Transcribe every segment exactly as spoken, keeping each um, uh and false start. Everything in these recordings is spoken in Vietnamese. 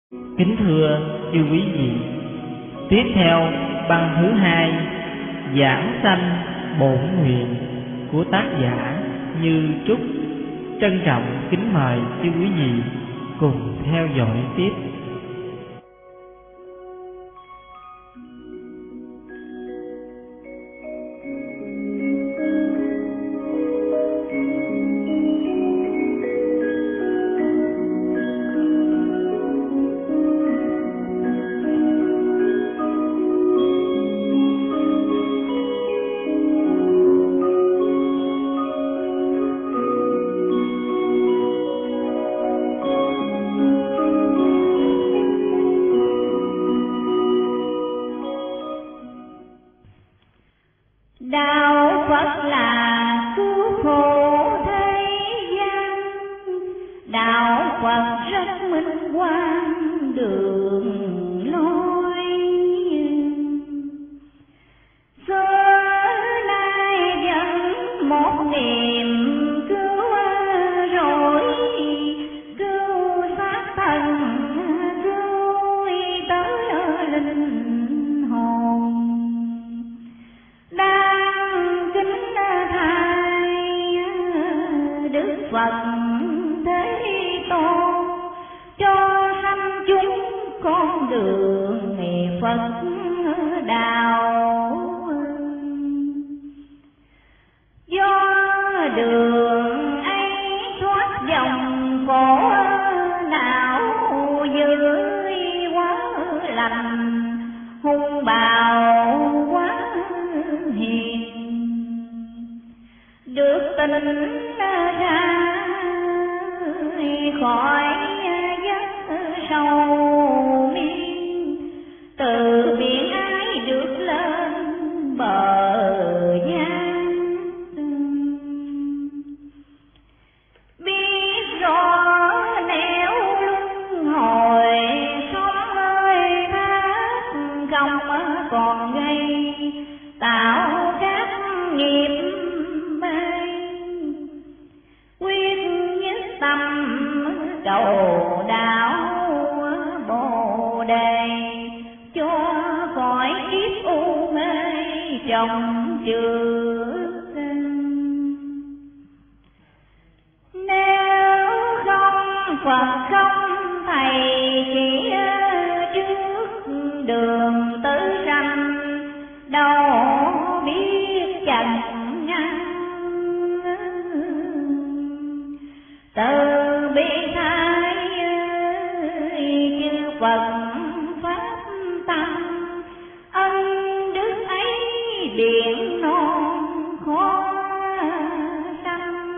Kính thưa chư quý vị, tiếp theo băng thứ hai, giảng sanh bổn nguyện của tác giả Như Trúc, trân trọng kính mời chư quý vị cùng theo dõi tiếp. Đạo Phật là cứu khổ thế gian, đạo Phật rất minh quang đường lối. Xưa nay vẫn một niềm cứu rỗi, cứu xác thân, cứu tới linh hồn. Đang kính thay Đức Phật Thế Tôn cho sanh chúng con đường Phật đạo. Do đường ấy thoát dòng khổ não, dưới quá lành hung bạo quá hiền, được tỉnh ra khỏi giấc sâu miên, từ biển ái được lên bờ gian. Biết rõ nẻo luân hồi sống ơi thác, không còn gây tạo các nghiệp mê. Quyết nhất tâm cầu đạo Bồ Đề, cho khỏi kiếp u mê trong trước. Nếu không Phật không thầy chỉ trước đường tới sanh, đâu biết chẳng ngăn. Từ bi thái chư Phật pháp tăng, ân đức ấy biển non khó sanh.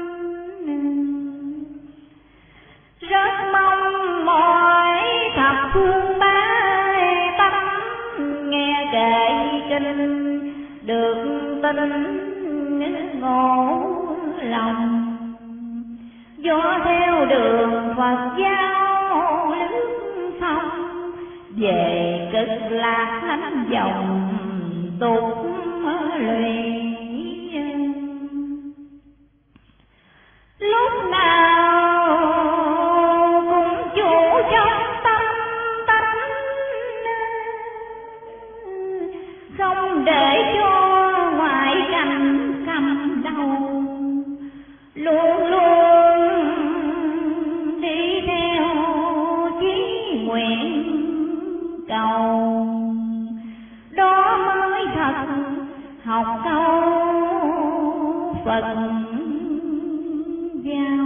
Rất mong mọi thập phương bá tâm nghe kệ kinh, được tin ngộ lòng. Do theo đường Phật giáo lướt sông, về cực lạc thánh dòng tục lụy. Lúc nào cũng chủ trong tâm tánh, không để cho ngoại cảnh cầm đầu. Luôn luôn đi theo chí nguyện cầu, đó mới thật học câu Phật giáo.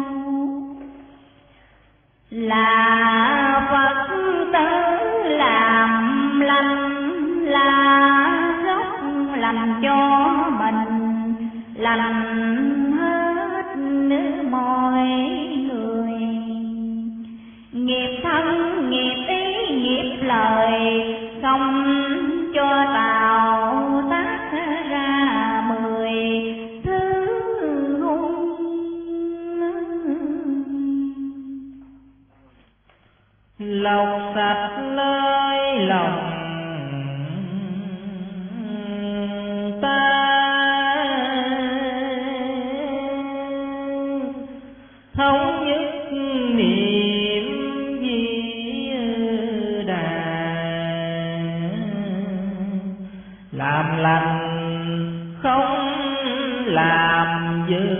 Là Phật tử làm lành, là gốc lành cho mình, lành hết mọi người. Nghiệp thân, nghiệp ý, nghiệp lời, không cho tạo tác ra mười thứ hung. Lọc sạch nơi lòng ta, thống nhất niệm gì làm lành không làm dư,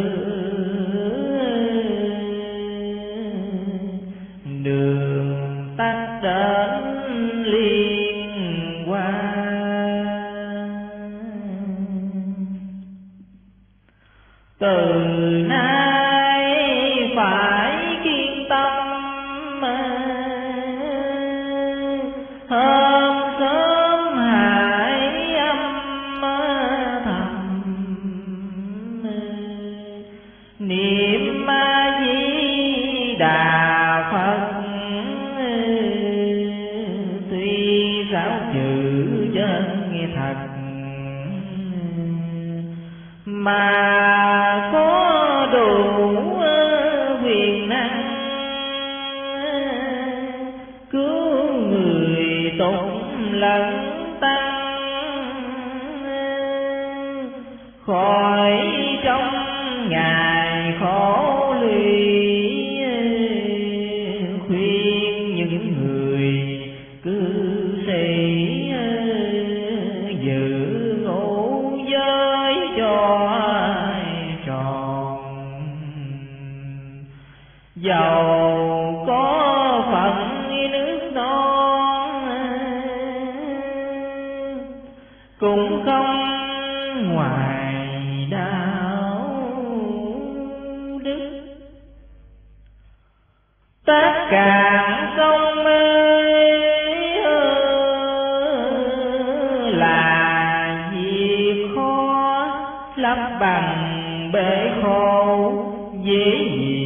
đường tắt đến liên quan. Từ nay phải kiên tâm, hôm sớm hãy âm thầm niệm A Di Đà Phật. Tuy sáu chữ chân thật mà có đủ quyền năng cứu người tụng lẫn tăng, khỏi trong ngày khổ lụy. Khuyên những người cư sĩ giữ ngũ giới cho tròn, dầu có phận nước non cũng không ngoài đạo đức. Tất cả công mê là việc khó, lấp bằng bể khổ dễ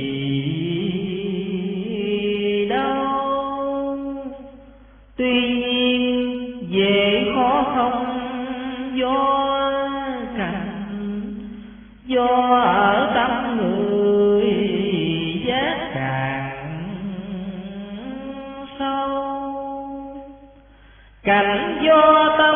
gì đâu. Tuy nhiên dễ khó không do cảnh, do ở tâm người giác càng sâu. Cảnh do tâm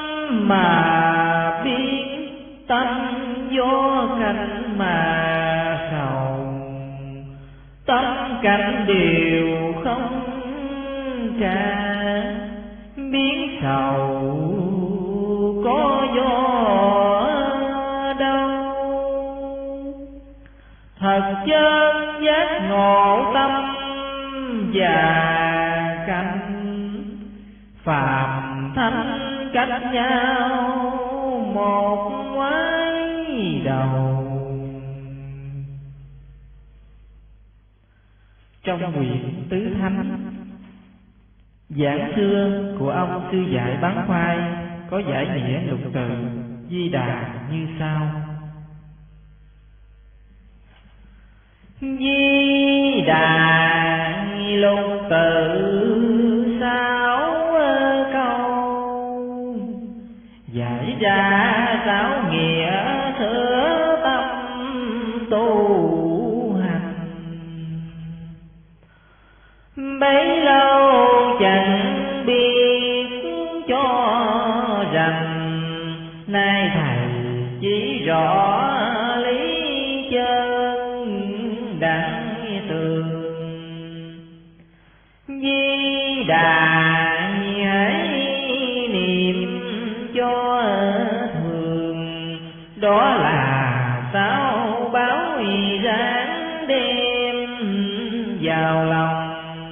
mà biết, tâm do cảnh mà sầu. Tâm cảnh đều không cả, biết sầu có do đâu. Thật chân giác ngộ tâm và cảnh, phàm thánh cách nhau một ngoái đầu. Trong quyển Tứ Thánh, giảng xưa của ông sư dạy Bán Khoai có giải nghĩa lục từ Di Đà như sau: Di Đà lục từ sáu câu, giải ra sáu nghĩa thừa tâm tu hành. Bấy lâu chẳng biết cho rằng, nay thầy chỉ rõ lý chân đẳng tường. Di Đà hãy niệm cho thường, đó là sao báo ráng đêm vào lòng.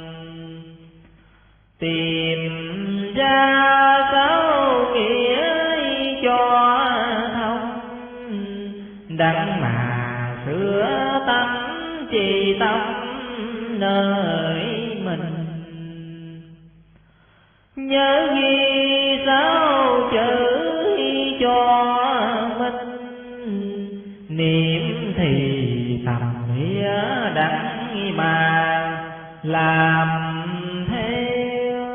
Tìm ra sáu nghĩa cho thông, đặng mà sửa tâm trì tâm nơi mình. Nhớ ghi sáu chữ cho mình, niệm thì tầm nghĩa đặng mà làm theo.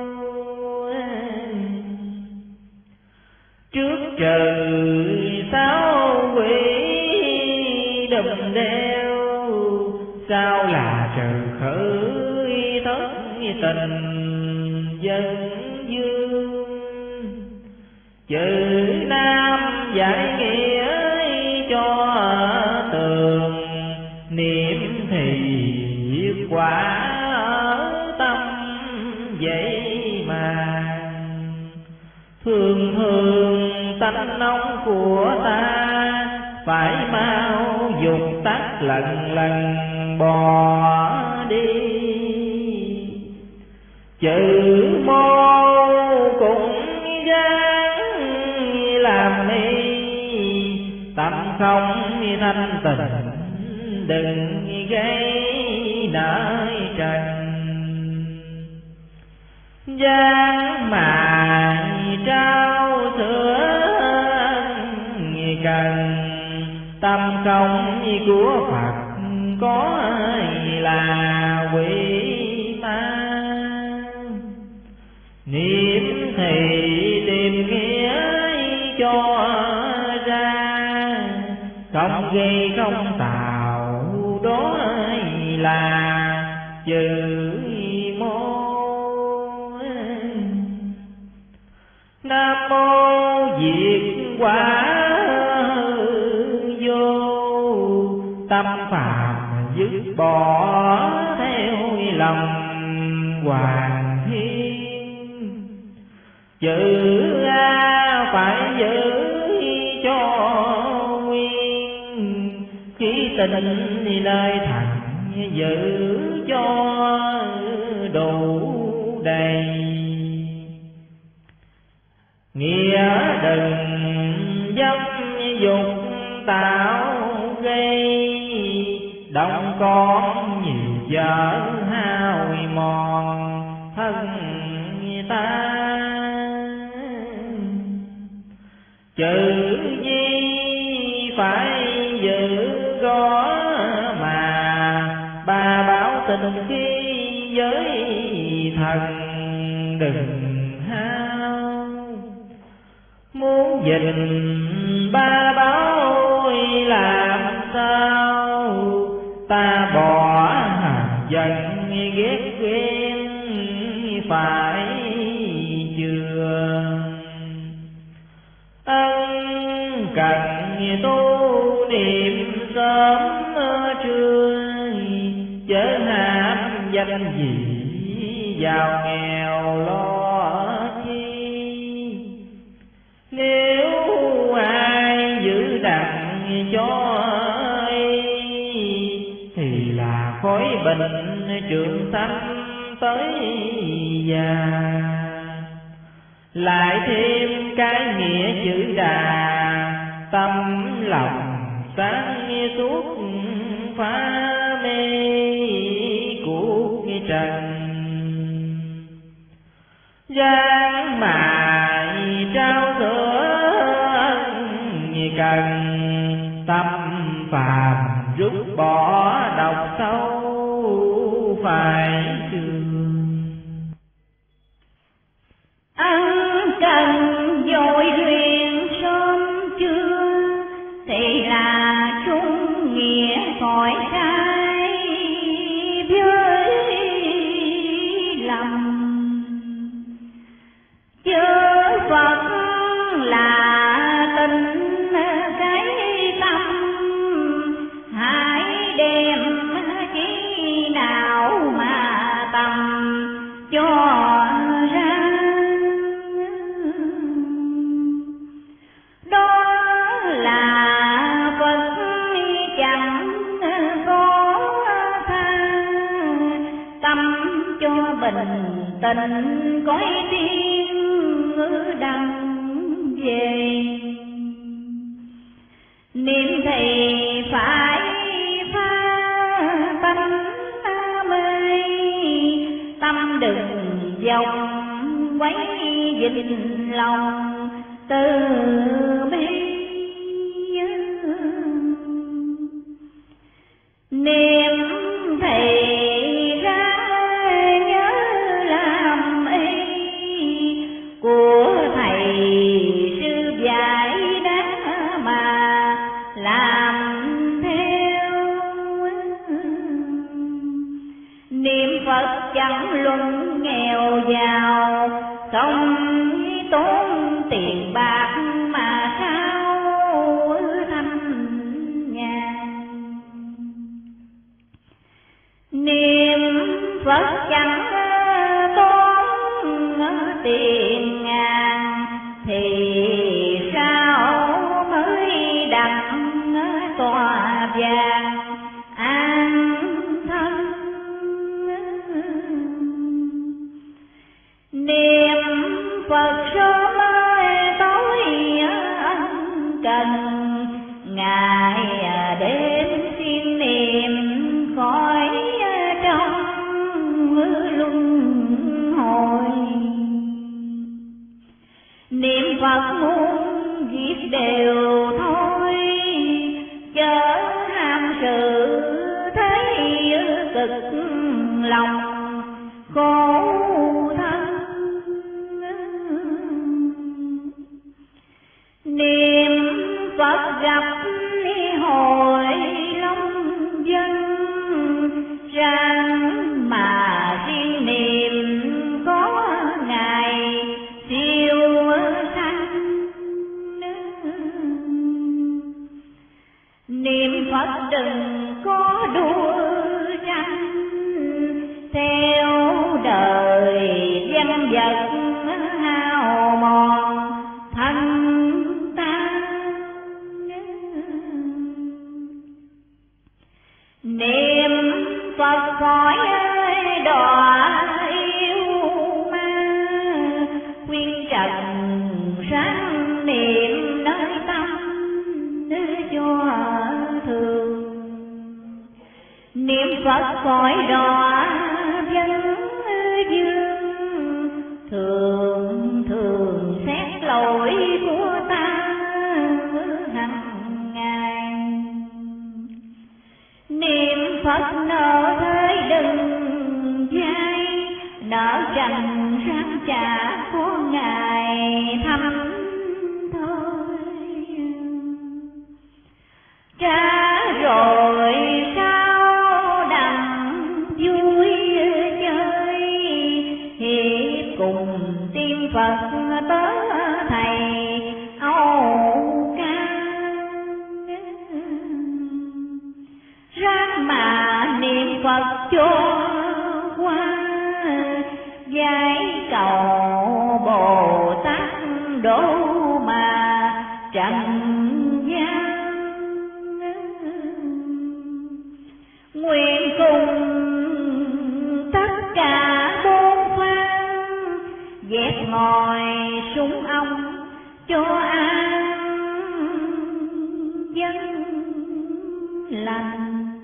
Trước trời sáu quỷ đùm đeo, sao là trời khởi thất tình dân dương. Chữ nam giải nghĩa cho tường, niệm thì quả ở tâm vậy mà. Thương thương tánh nóng của ta, phải mau dục tắt lần lần bỏ đi. Chữ mô cũng gắng làm đi, tâm không thanh tịnh đừng gây nỗi trần. Giang mài trao sữa cần, tâm không của Phật có là quỷ ma. Niệm thì tìm nghĩa cho ra, không gây không tạo đó là chữ mô. Nam mô Diệt Quả Vô, tâm phàm dứt bỏ theo lòng hoàng thiên. Chữ A phải giữ cho nguyên, khí tình nơi thành giữ cho đủ đầy. Nghĩa đừng dâm dục tạo gây, động con nhiều vợ hao mòn thân ta. Chữ gì phải giữ có mà, ba bảo tình khi với thần đừng hao. Muốn gìn ba bảo làm sao, ta bỏ hàm giận ghét ghen phải chưa. Ân cần tu niệm sớm trưa, chớ ham danh gì giàu nghèo lo chi. Nếu ai giữ đặng cho ấy, thì là khói bình trường sanh tới già. Lại thêm cái nghĩa chữ đà, tâm lòng sáng suốt phá mê cuộc trần. Giang mài trao sữa cần, tâm phàm rút bỏ độc sâu phải trường. Ân cần dội luyện sớm trưa, thì là trung nghĩa khỏi trái với lầm. Chớ Phật là tình cái tâm, hãy đem chí nào mà tầm cho ra. Đó là Phật chẳng có tha, tâm cho bình tình cõi tiên đăng về. Niệm thì phải phá tánh mê, tâm đừng vòng quấy dình lòng từ bi. Niệm thì ra nhớ làm y của thầy sư dạy đã mà làm theo. Niệm Phật chẳng luận nghèo giàu, không tốn tiền bạc mà sao thanh nhàn. Niệm Phật chẳng tốn tiền ngàn, thì sao mới đặt tòa vàng an thân. Niệm Phật sớm tối ân cần, ngày đêm xin niệm khỏi trong luân hồi. Niệm Phật muốn giết đều thôi, chớ ham sự thấy cực lòng khổ thân. Niệm Phật gặp hồi long dân, rằng mà riêng niệm có ngày siêu sanh. Niệm Phật đừng có đua tranh, theo đời văn vật hao mòn thân ta. Niệm Phật khỏi đọa yêu ma, khuyên trần sáng niệm nơi tâm cho thường. Niệm Phật khỏi đọa dân dương, thường thường xét lỗi của ta hằng ngày. Niệm Phật nợ thế đừng dai, nợ trần sáng trả có ngày thăm thôi. Trả rồi sao đặng vui chơi, hiệp cùng tiên Phật tớ thầy Âu Ca. Ráng mà niệm Phật cho qua, giải cầu Bồ Tát độ mà trần gian. Nguyện cùng tất cả bốn phương, dẹp ngồi súng ông cho an dân lành.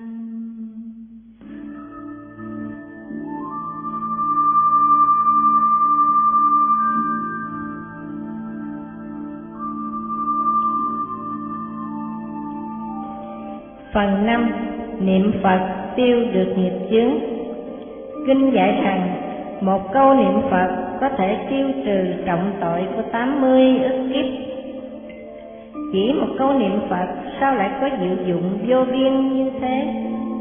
Phần năm. Niệm Phật tiêu được nghiệp chướng. Kinh dạy rằng một câu niệm Phật có thể tiêu trừ trọng tội của tám mươi ức kiếp. Chỉ một câu niệm Phật sao lại có diệu dụng vô biên như thế?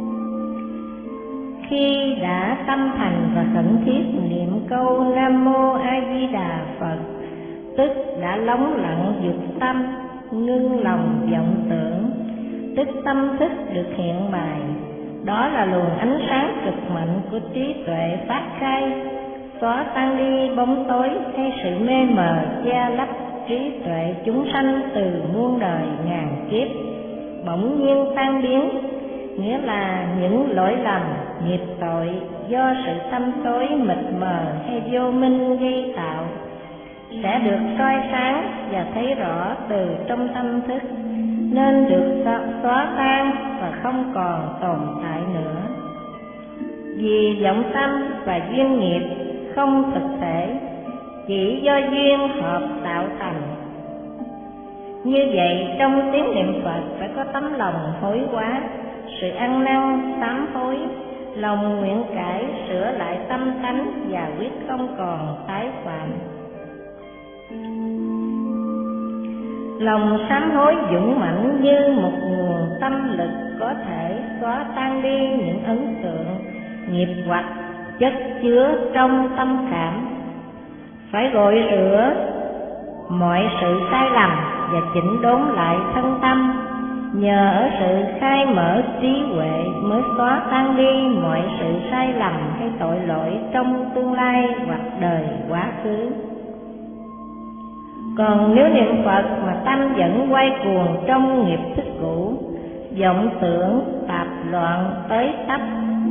Khi đã tâm thành và khẩn thiết niệm câu Nam Mô A Di Đà Phật, tức đã lắng lặng dục tâm, ngưng lòng vọng tưởng, tức tâm thức được hiện bày. Đó là luồng ánh sáng cực mạnh của trí tuệ phát khai, xóa tan đi bóng tối hay sự mê mờ che lấp trí tuệ chúng sanh từ muôn đời ngàn kiếp, bỗng nhiên tan biến, nghĩa là những lỗi lầm, nghiệp tội do sự tâm tối mịt mờ hay vô minh gây tạo sẽ được soi sáng và thấy rõ từ trong tâm thức, nên được xóa tan và không còn tồn tại nữa. Vì vọng tâm và duyên nghiệp không thực thể, chỉ do duyên hợp tạo thành. Như vậy trong tiếng niệm Phật phải có tấm lòng hối hóa, sự ăn năn sám hối, lòng nguyện cải sửa lại tâm tánh và quyết không còn tái phạm. Lòng sám hối dũng mãnh như một nguồn tâm lực có thể xóa tan đi những ấn tượng, nghiệp hoặc chất chứa trong tâm cảm. Phải gội rửa mọi sự sai lầm và chỉnh đốn lại thân tâm. Nhờ ở sự khai mở trí huệ mới xóa tan đi mọi sự sai lầm hay tội lỗi trong tương lai hoặc đời quá khứ. Còn nếu niệm Phật mà tâm vẫn quay cuồng trong nghiệp thức cũ, vọng tưởng tạp loạn tới tấp,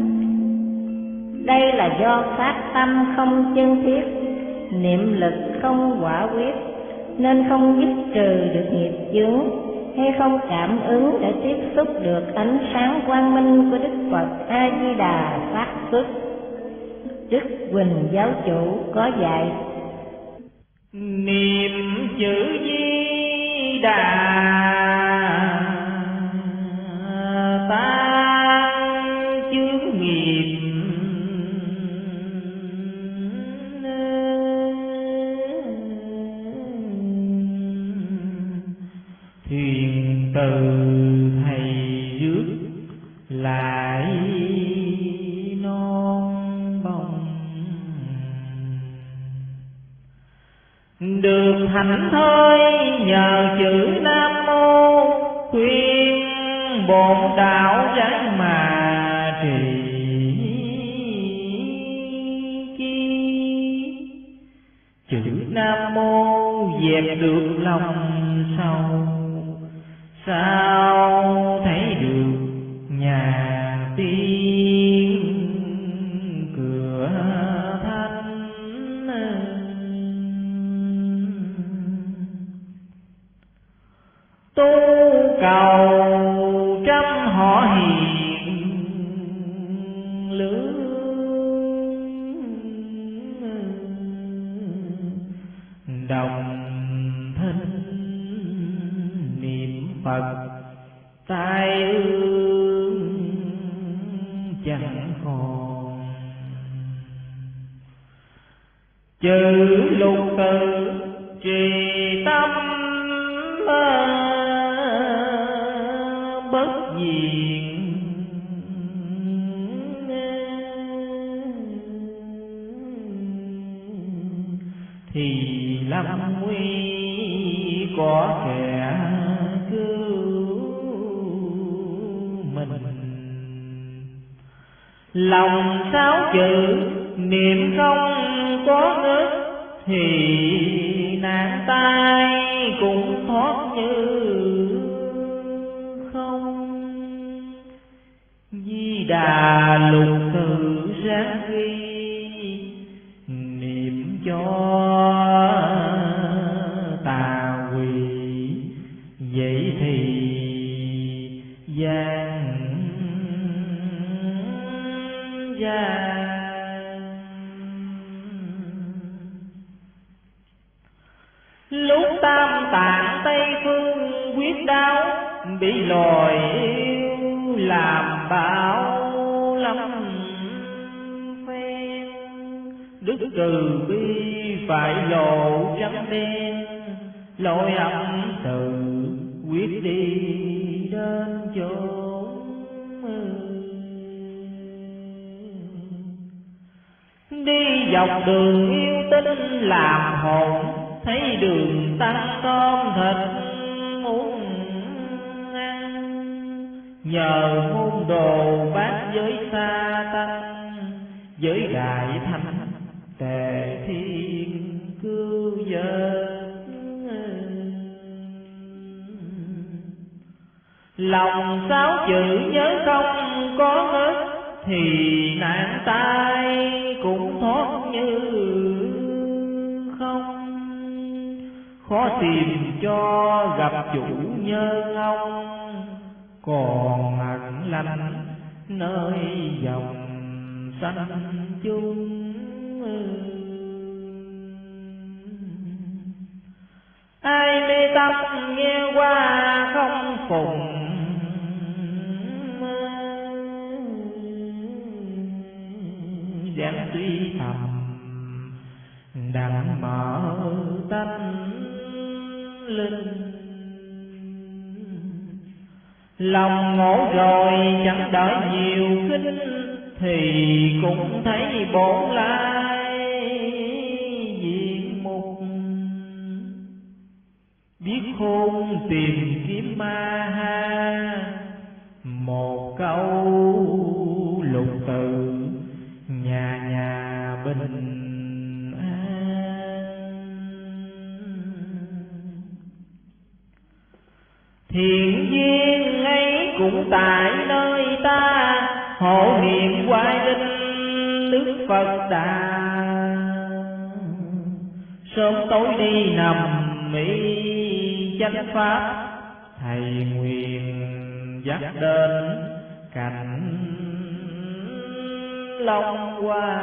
đây là do phát tâm không chân thiết, niệm lực không quả quyết, nên không dứt trừ được nghiệp chướng, hay không cảm ứng để tiếp xúc được ánh sáng quang minh của Đức Phật A Di Đà phát xuất. Đức Huỳnh giáo chủ có dạy: niệm chữ Di Đà tan chướng nghiệp, thuyền từ thầy rước lại non bông, được thành thơi nhờ chữ Nam Mô, khuyên bổn đạo ráng mà trì chi. Chữ Nam Mô dẹp được lòng sầu, sao thấy được nhà tiên cửa thanh. Tu cầu trăm họ hiền lương, đồng thân niệm Phật tai ương chẳng còn. Chữ lục từ trì tâm bất diệt, thì lâm nguy có kẻ cứu mình. Lòng sáu chữ niệm không có ngớt, thì nạn tai cũng thoát như không. Di Đà lục tự giác ghi, niệm cho tà quỷ, vậy thì gian gian. Lúc tam tạng Tây Phương quyết đáo, bị loài yêu làm bão lắm phen. Đức từ bi phải lộ trắng đen, lối âm từ quyết đi đến chốn. Đi dọc đường yêu tinh làm hồn, thấy đường tăng tôm thịt muốn ăn. Nhờ môn đồ bát giới sa tăng, giới đại thanh tề thiên cứu vớt. Lòng sáu chữ nhớ không có ngớt, thì nạn tai cũng thoát như không. Khó tìm cho gặp chủ nhân ông, còn hẳn lành nơi dòng sanh chung. Ai mê tâm nghe qua không phụng, giảng suy thầm đặng mở tánh linh. Lòng ngộ rồi chẳng đợi nhiều kinh, thì cũng thấy bổn lai diện mục. Biết khôn tìm kiếm ma ha, một câu lục tự nhà nhà bình an. Thiện duyên ấy cũng tại nơi ta, hộ niệm hoài linh Đức Phật Đà. Sớm tối đi nằm mỹ chánh pháp, thầy nguyện dắt đến cảnh Long Hoa.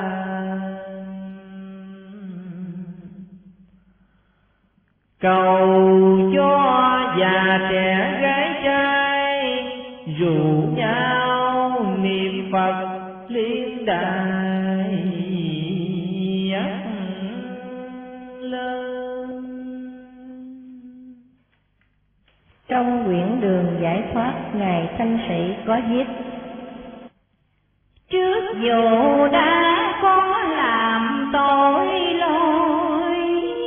Cầu cho già trẻ gái trai, rủ nhau niệm Phật liên đài ắt lên. Trong quyển Đường Giải Thoát, Ngài Thanh Sĩ có viết: trước dù đã có làm tội lỗi,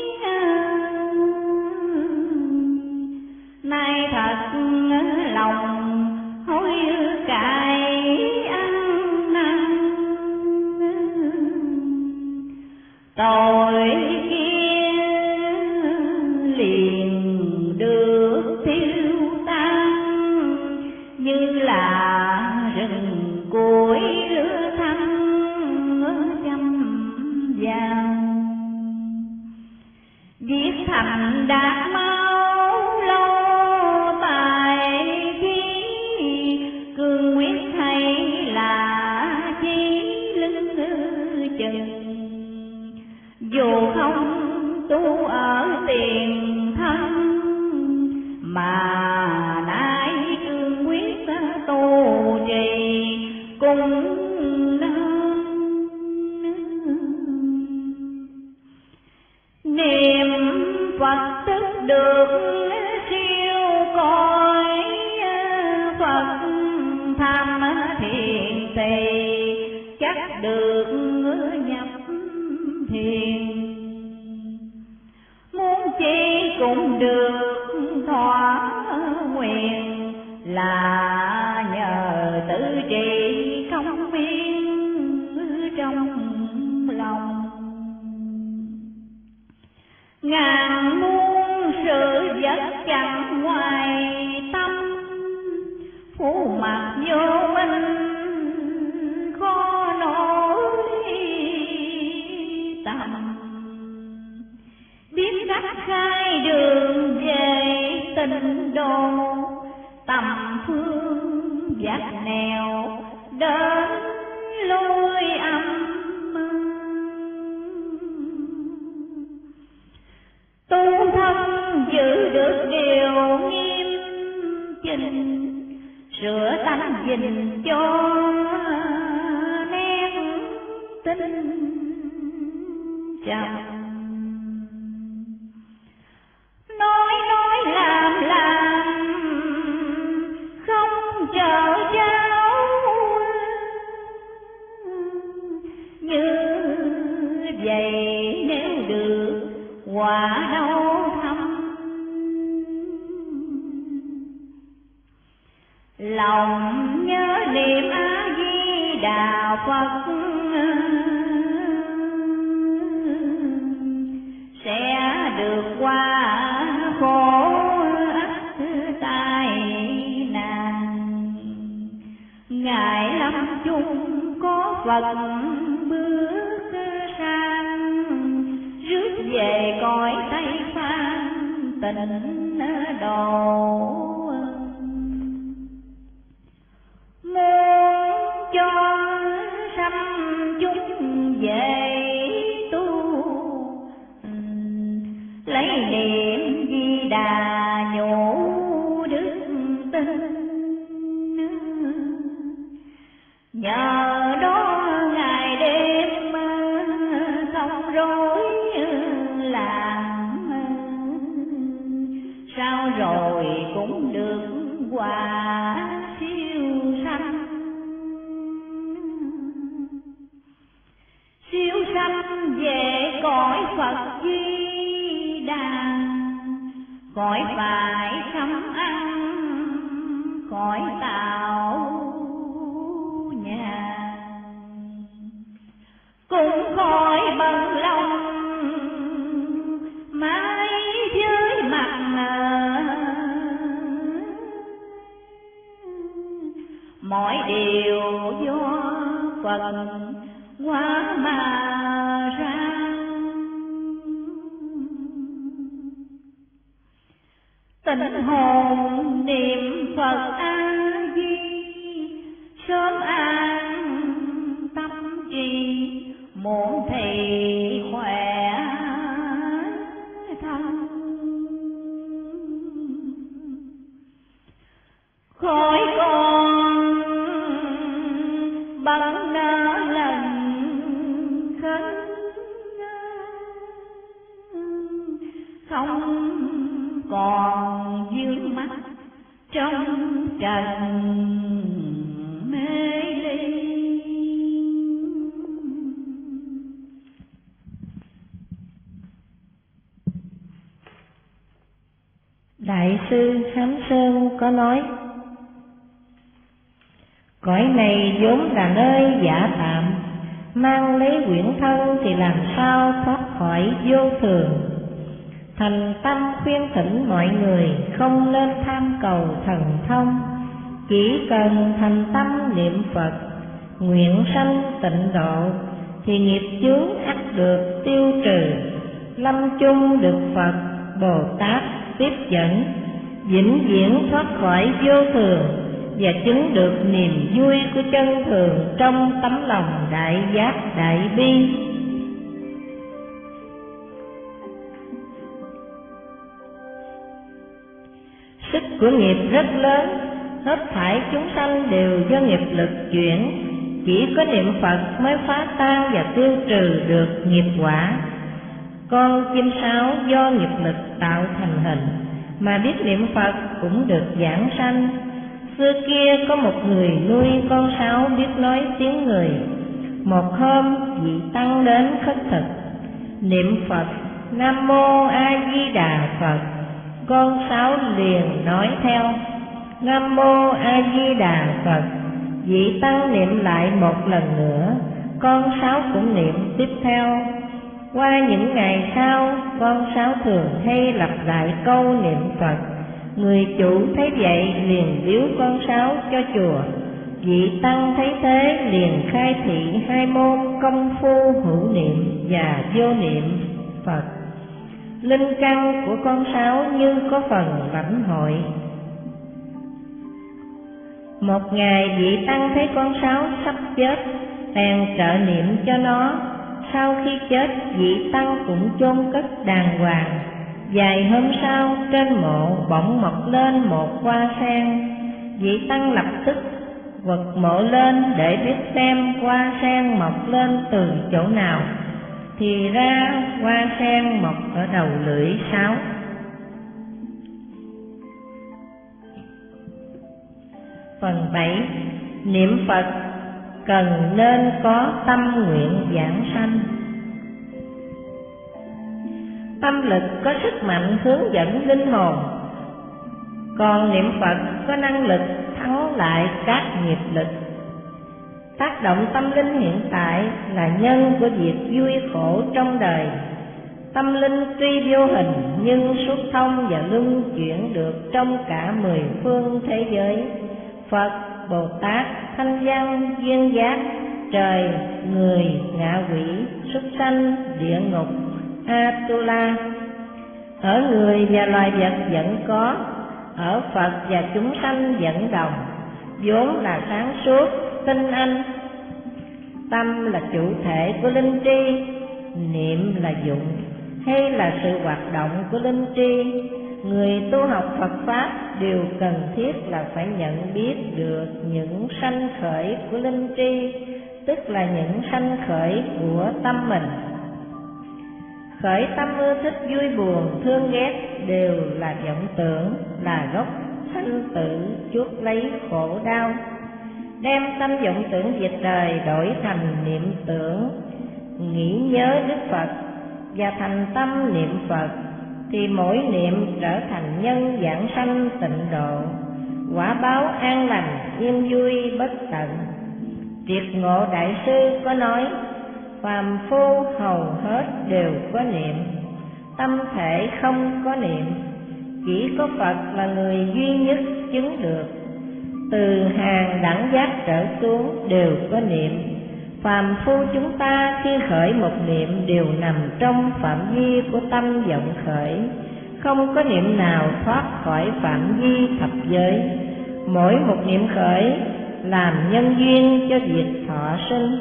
nay thật lòng hối cải ăn năn, tội kia liền được tiêu tan, như là rừng củi lửa thăng châm vào. Viết thành đạt máu lâu tài khí, cương quyết hay là chí linh chừng. Dù không tu ở tiền thân, mà nay cương quyết tu trì cùng nên. Niệm Phật tức được siêu cõi Phật, tham thiện thì chắc được nhập thiền. Muốn chi cũng được thỏa nguyện, là nhờ tự trì không yên trong lòng. Ngàn muôn sự vật chẳng ngoài tâm, phù mặc vô minh khó nổi tâm. Biết cách khai đường về tịnh độ, tầm phương giác nẻo đến lối âm. Tu thân giữ được điều nghiêm chỉnh, sửa tánh dình cho nét tinh trầm. Nói nói làm làm không chờ cháu, như vậy nếu được quả đâu thăm. Lòng nhớ niệm A Di Đà Phật, sẽ được qua khổ ách tai nạn. Ngài lâm chung có Phật bước sang, rước về cõi Tây Phan tịnh độ. Muốn cho sanh chúng về tu, lấy niệm Di Đà nhổ đức tin. Nhờ đó ngày đêm không rối làm, sao rồi cũng được quả siêu sanh. Siêu sanh về cõi Phật Di Đà, cõi phải thăm ăn, cõi tạo nhà. Cũng khỏi bận lòng mãi với mặt mọi điều do Phật hóa mà ra. Tình hồn niệm Phật A Di, sớm an tâm trì, muốn thì khỏe thân. Khỏi con bằng nỡ lần khấn, không còn dương mắt trong trần mê ly. Đại sư Hám Sơn có nói: cõi này vốn là nơi giả tạm, mang lấy quyển thân thì làm sao thoát khỏi vô thường. Thành tâm khuyên thỉnh mọi người không nên tham cầu thần thông, chỉ cần thành tâm niệm Phật, nguyện sanh tịnh độ, thì nghiệp chướng ắt được tiêu trừ, lâm chung được Phật Bồ Tát tiếp dẫn, vĩnh viễn thoát khỏi vô thường, và chứng được niềm vui của chân thường trong tấm lòng đại giác đại bi. Sức của nghiệp rất lớn, hết thảy chúng sanh đều do nghiệp lực chuyển, chỉ có niệm Phật mới phá tan và tiêu trừ được nghiệp quả. Con chim sáo do nghiệp lực tạo thành hình, mà biết niệm Phật cũng được giảng sanh. Xưa kia có một người nuôi con sáo biết nói tiếng người. Một hôm vị tăng đến khất thực, niệm Phật Nam Mô A Di Đà Phật. Con sáo liền nói theo Nam Mô A Di Đà Phật. Vị tăng niệm lại một lần nữa, con sáo cũng niệm tiếp theo. Qua những ngày sau, con sáo thường hay lặp lại câu niệm Phật. Người chủ thấy vậy liền biếu con sáo cho chùa. Vị tăng thấy thế liền khai thị hai môn công phu hữu niệm và vô niệm Phật. Linh căn của con sáo như có phần lãnh hội. Một ngày vị tăng thấy con sáo sắp chết, bèn trợ niệm cho nó. Sau khi chết, vị tăng cũng chôn cất đàng hoàng. Vài hôm sau, trên mộ bỗng mọc lên một hoa sen. Vị tăng lập tức quật mộ lên để biết xem hoa sen mọc lên từ chỗ nào. Thì ra hoa sen mọc ở đầu lưỡi sáo. Phần bảy. Niệm Phật cần nên có tâm nguyện giảng sanh. Tâm lực có sức mạnh hướng dẫn linh hồn, còn niệm Phật có năng lực thắng lại các nghiệp lực. Tác động tâm linh hiện tại là nhân của việc vui khổ trong đời. Tâm linh tuy vô hình nhưng xuất thông và luân chuyển được trong cả mười phương thế giới: Phật, Bồ Tát, Thanh Văn, Duyên Giác, trời, người, ngạ quỷ, súc sanh, địa ngục, Atula. Ở người và loài vật vẫn có, ở Phật và chúng sanh vẫn đồng, vốn là sáng suốt, tinh anh. Tâm là chủ thể của linh tri, niệm là dụng hay là sự hoạt động của linh tri. Người tu học Phật Pháp đều cần thiết là phải nhận biết được những sanh khởi của linh tri, tức là những sanh khởi của tâm mình. Khởi tâm ưa thích, vui buồn, thương ghét đều là vọng tưởng, là gốc sanh tử chuốc lấy khổ đau. Đem tâm vọng tưởng diệt đời đổi thành niệm tưởng, nghĩ nhớ Đức Phật và thành tâm niệm Phật, thì mỗi niệm trở thành nhân giảng sanh tịnh độ, quả báo an lành yên vui bất tận. Triệt Ngộ Đại Sư có nói: phàm phu hầu hết đều có niệm, tâm thể không có niệm, chỉ có Phật là người duy nhất chứng được. từ hàng đẳng giác trở xuống đều có niệm. Phàm phu chúng ta khi khởi một niệm đều nằm trong phạm vi của tâm vọng khởi, không có niệm nào thoát khỏi phạm vi thập giới. Mỗi một niệm khởi làm nhân duyên cho việc thọ sinh.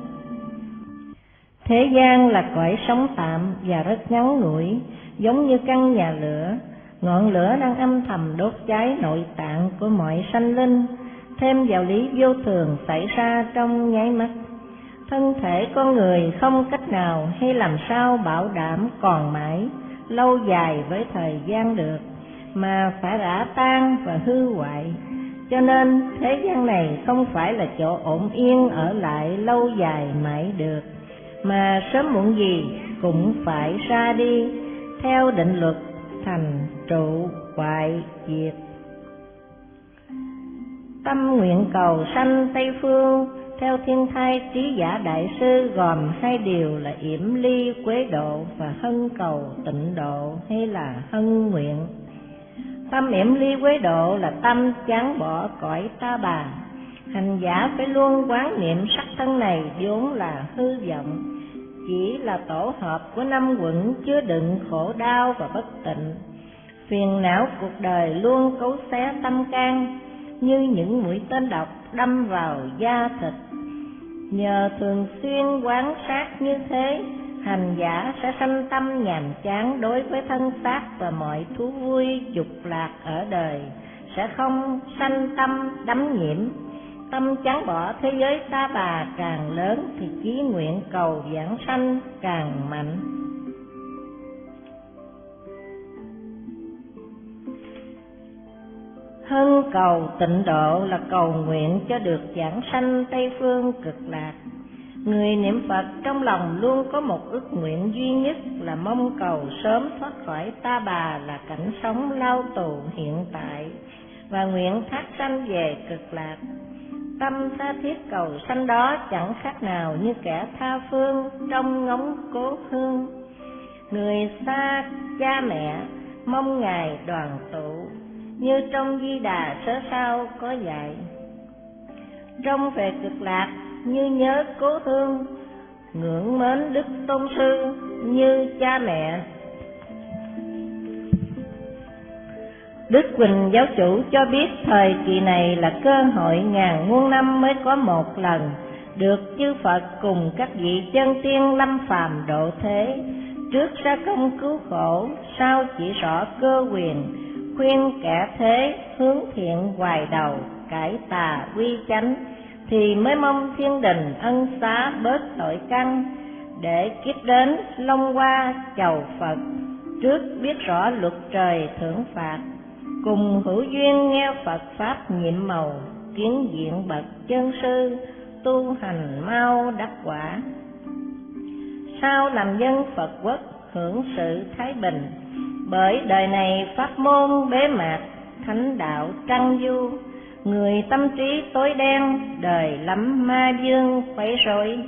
Thế gian là cõi sống tạm và rất ngắn ngủi, giống như căn nhà lửa. Ngọn lửa đang âm thầm đốt cháy nội tạng của mọi sanh linh, thêm vào lý vô thường xảy ra trong nháy mắt. Thân thể con người không cách nào hay làm sao bảo đảm còn mãi, lâu dài với thời gian được, mà phải rã tan và hư hoại. Cho nên thế gian này không phải là chỗ ổn yên ở lại lâu dài mãi được, mà sớm muộn gì cũng phải ra đi, theo định luật thành trụ hoại diệt. Tâm nguyện cầu sanh Tây Phương theo Thiên Thai Trí Giả Đại Sư gồm hai điều là yểm ly quế độ và hân cầu tịnh độ hay là hân nguyện. Tâm yểm ly quế độ là tâm chán bỏ cõi ta bà. Hành giả phải luôn quán niệm sắc thân này vốn là hư vọng, chỉ là tổ hợp của năm quẩn chứa đựng khổ đau và bất tịnh. Phiền não cuộc đời luôn cấu xé tâm can như những mũi tên độc đâm vào da thịt. Nhờ thường xuyên quán sát như thế, hành giả sẽ sanh tâm nhàm chán đối với thân xác và mọi thú vui dục lạc ở đời, sẽ không sanh tâm đắm nhiễm. Tâm chán bỏ thế giới ta bà càng lớn thì chí nguyện cầu vãng sanh càng mạnh. Hân cầu tịnh độ là cầu nguyện cho được vãng sanh Tây Phương cực lạc. Người niệm Phật trong lòng luôn có một ước nguyện duy nhất là mong cầu sớm thoát khỏi ta bà là cảnh sống lao tù hiện tại, và nguyện thác sanh về cực lạc. Tâm tha thiết cầu sanh đó chẳng khác nào như kẻ tha phương trong ngóng cố hương. Người xa cha mẹ mong ngày đoàn tụ, như trong Di Đà sớ sao có dạy. Trong về cực lạc như nhớ cố hương, ngưỡng mến đức tôn sư như cha mẹ. Đức Quỳnh Giáo Chủ cho biết thời kỳ này là cơ hội ngàn muôn năm mới có một lần, được chư Phật cùng các vị chân tiên lâm phàm độ thế, trước ra công cứu khổ, sau chỉ rõ cơ quyền, khuyên kẻ thế hướng thiện hoài đầu, cải tà quy chánh, thì mới mong thiên đình ân xá bớt tội căn, để kiếp đến long hoa chầu Phật, trước biết rõ luật trời thưởng phạt, cùng hữu duyên nghe Phật pháp nhiệm màu, kiến diện bậc chân sư, tu hành mau đắc quả. Sau làm dân Phật quốc hưởng sự thái bình, bởi đời này pháp môn bế mạc, thánh đạo trăng du, người tâm trí tối đen, đời lắm ma dương quấy rối.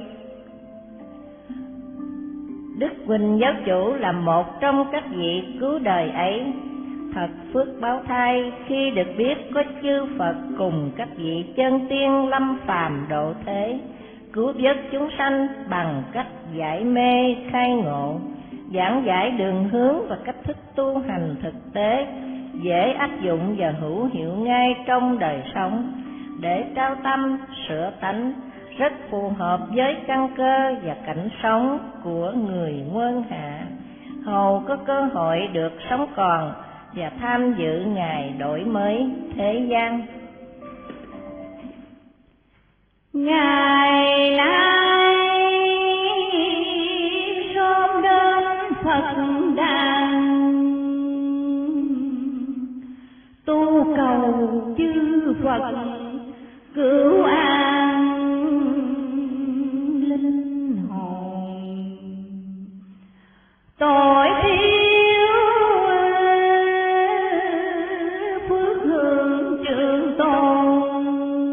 Đức Quỳnh Giáo Chủ là một trong các vị cứu đời ấy, thật phước báo thai khi được biết có chư Phật cùng các vị chân tiên lâm phàm độ thế, cứu vớt chúng sanh bằng cách giải mê khai ngộ, giảng giải đường hướng và cách thức tu hành thực tế, dễ áp dụng và hữu hiệu ngay trong đời sống, để trao tâm sửa tánh, rất phù hợp với căn cơ và cảnh sống của người muôn hạ, hầu có cơ hội được sống còn và tham dự ngày đổi mới thế gian. Ngày nay sớm đến Phật đàn, tu cầu chư Phật cứu an linh hồn. Tội thiếu phước hưởng trường tồn,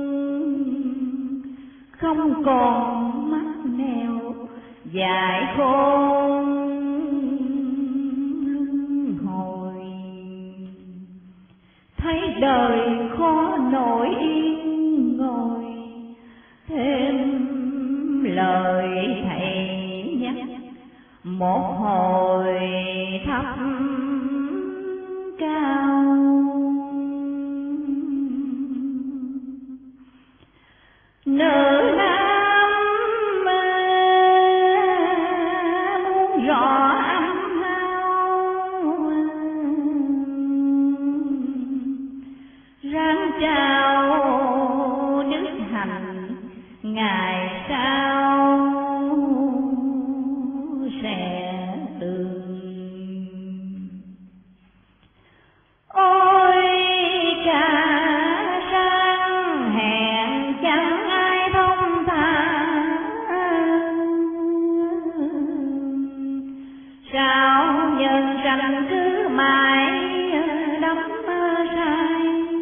không còn mắc mèo giải khôn luân hồi. Thấy đời khó nổi yên ngồi, thêm lời thầy nhắc một hồi thấp cao. Nữ nam muốn rõ âm hao, ráng trao đức hạnh ngày sau sẽ tường. Ôi cả sáng hẹn chẳng ai thông thả, sao nhân sanh cứ mãi đắm say,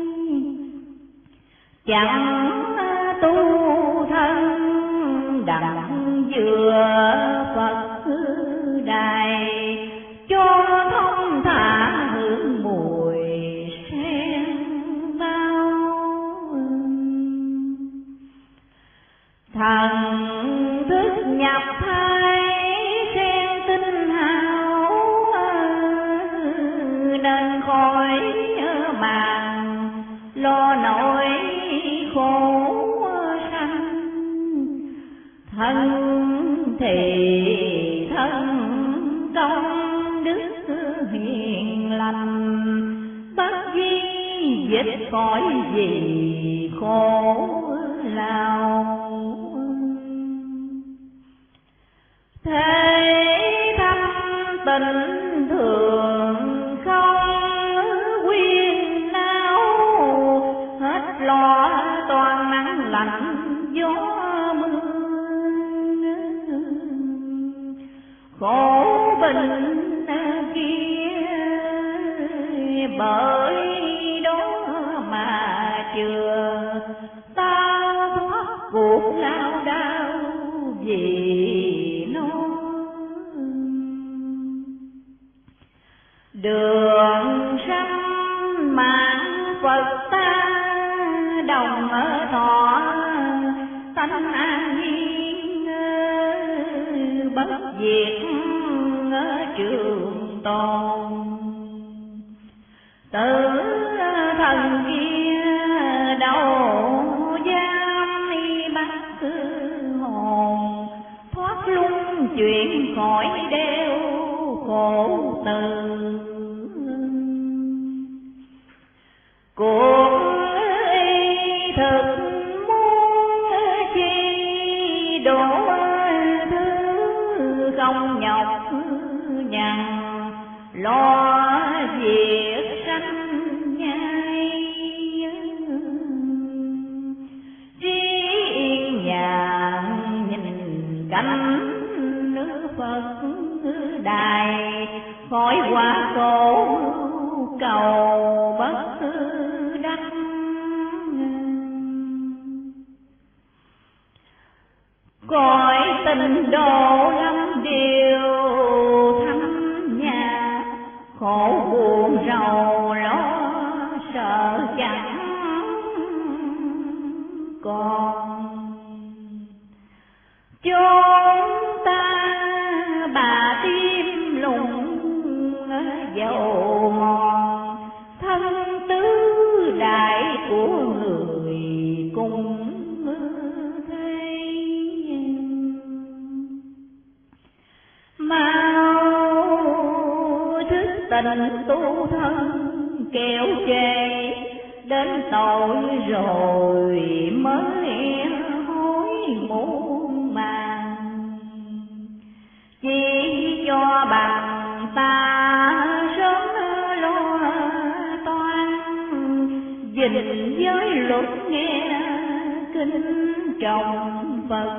chẳng tu thân đặng vừa Phật đài, cho thông thả hưởng mùi sen bao. Thần thức nhập thai sen tinh hào, nên khỏi màng lo nỗi khổ sanh. Thân thì thân công đức hiền lành, bất di dịch khỏi gì khổ lao. Thế thâm tình thường không quyên nao, hết lo toàn nắng lạnh gió mưa. Khổ bệnh kia bởi đó mà chừa, ta thoát cuộc lao đao vì nó. Đường sanh mạng Phật ta đồng ở thọ, tánh an nhiên bất diệt trường tồn. Tử thần kia đâu dám đi bắt cứ hồn, thoát luân chuyển khỏi đeo khổ từ. Cuộc y thực muốn chi đổ thứ không nhọc nhằn, lo việc sanh nhai. Trí yên nhàn nhìn cảnh nước Phật đài, khỏi quá khổ cầu bất đắc. Cõi tình độ lắm điều thăm nhà, khổ buồn rầu lo sợ chẳng còn. Chốn ta bà tim lùng dầu mòn, thân tứ đại của người cùng thấy. Mau thức tình tu thân kéo chê, đến tội rồi mới hối muôn màng. Chỉ cho bằng ta sớm lo toan, gìn giới luật nghe kinh trọng Phật.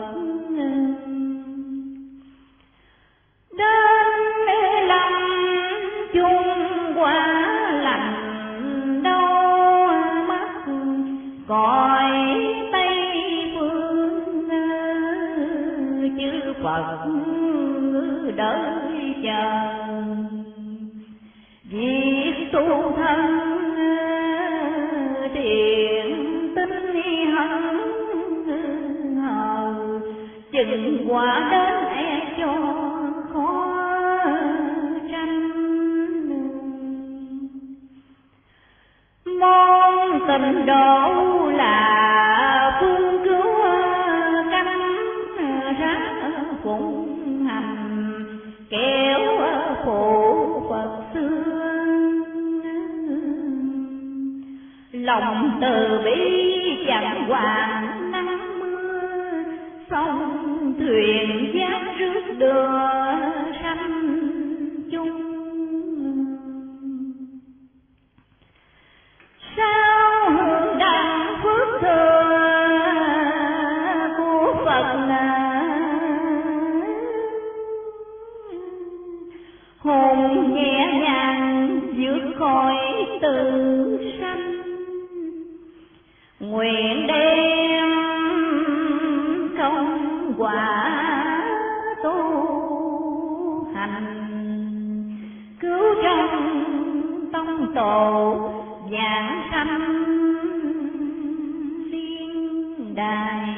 Đến lâm chung quả lành đâu mất, cõi Tây phương chư Phật đợi chờ. Việc tu thân chuyện quả đến e cho khó tranh. Món tình độ là phương cứu canh rắn phụng hành kéo phụ Phật xưa. Lòng từ bi chẳng quản nắng mưa, sông thuyền giác rước đưa sanh chung. Sao hương đăng phước thừa của Phật hồn nhẹ nhàng vượt khỏi từ sanh. Nguyện đem công quả tu hành, cứu trong tông tổ giảng sanh liên đài.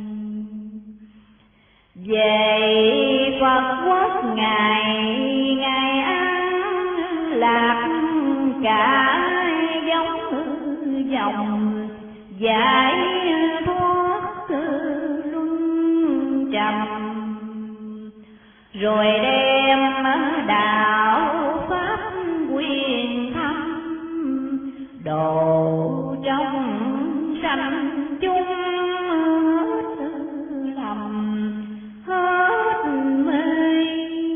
Về Phật quốc ngày ngày an lạc, cả giống dòng giải thoát luân trầm. Rồi đem đạo pháp quyền thâm, độ trong sanh chúng hết lầm hết mê.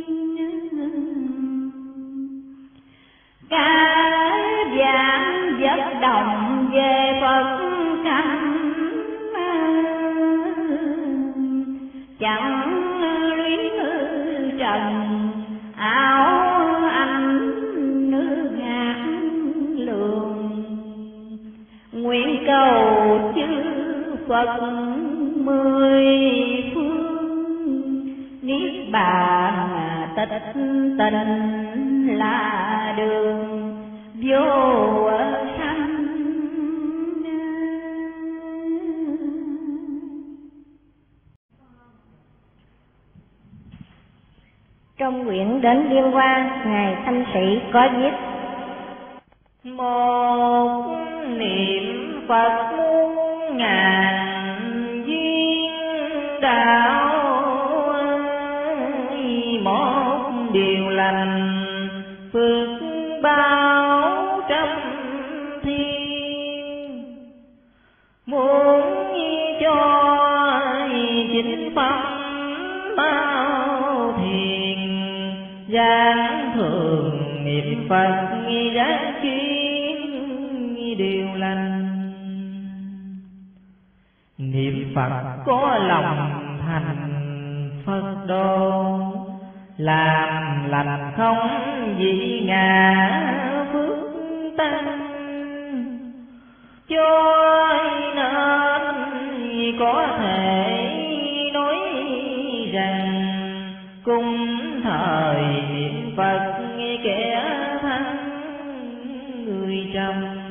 Cả vạn vật đồng về Phật cảnh, chẳng luyến trần áo anh nước ngát lường. Nguyện cầu chư Phật mười phương, niết bàn tịch tình là đường vô sanh. Trong quyển Đến Liên Hoa, Ngài Thanh Sĩ có viết: một niệm Phật muôn ngàn duyên đạo, một điều lành phước báo trăm thiên. Muốn cho chính pháp bao thiền, giảng thường niệm Phật giảng chuyên điều lành. Niệm Phật có lòng thành Phật độ, làm lành không dị ngã phước tăng. Cho nên có thể nói rằng, cùng thời niệm Phật kẻ thắng người trầm.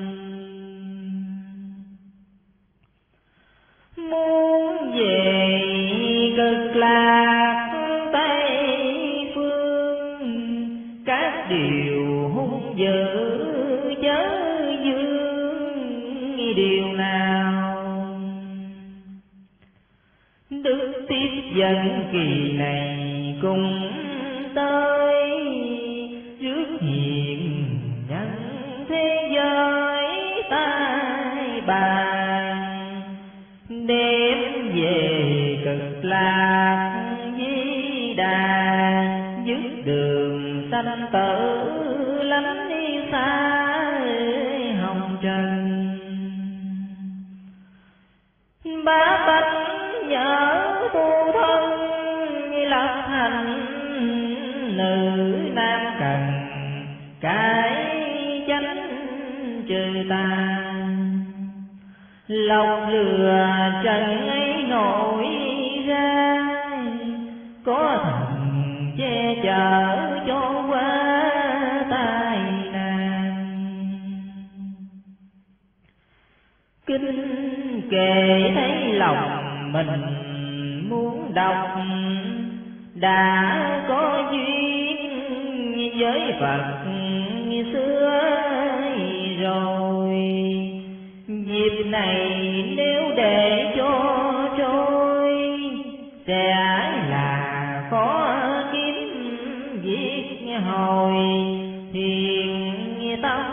Muốn về cực lạc Tây phương, các điều hung dữ chớ dương điều nào. Đức tiếp dẫn kỳ này cùng tới, rước hiện nhân thế giới tai bàn. Đêm về cực lạc di đà, dứt đường sanh tử lánh đi xa hồng trần. Bá tánh nhớ tu thân, lập thành nữ nam cần, cái chánh trừ tà. Lọc lừa trần ấy nổi ra, có thần che chở cho qua tai nạn. Kinh kệ thấy lòng mình muốn độc đã có duyên với Phật xưa rồi. Dịp này nếu để cho trôi sẽ là khó kiếm việc hồi thiền tâm.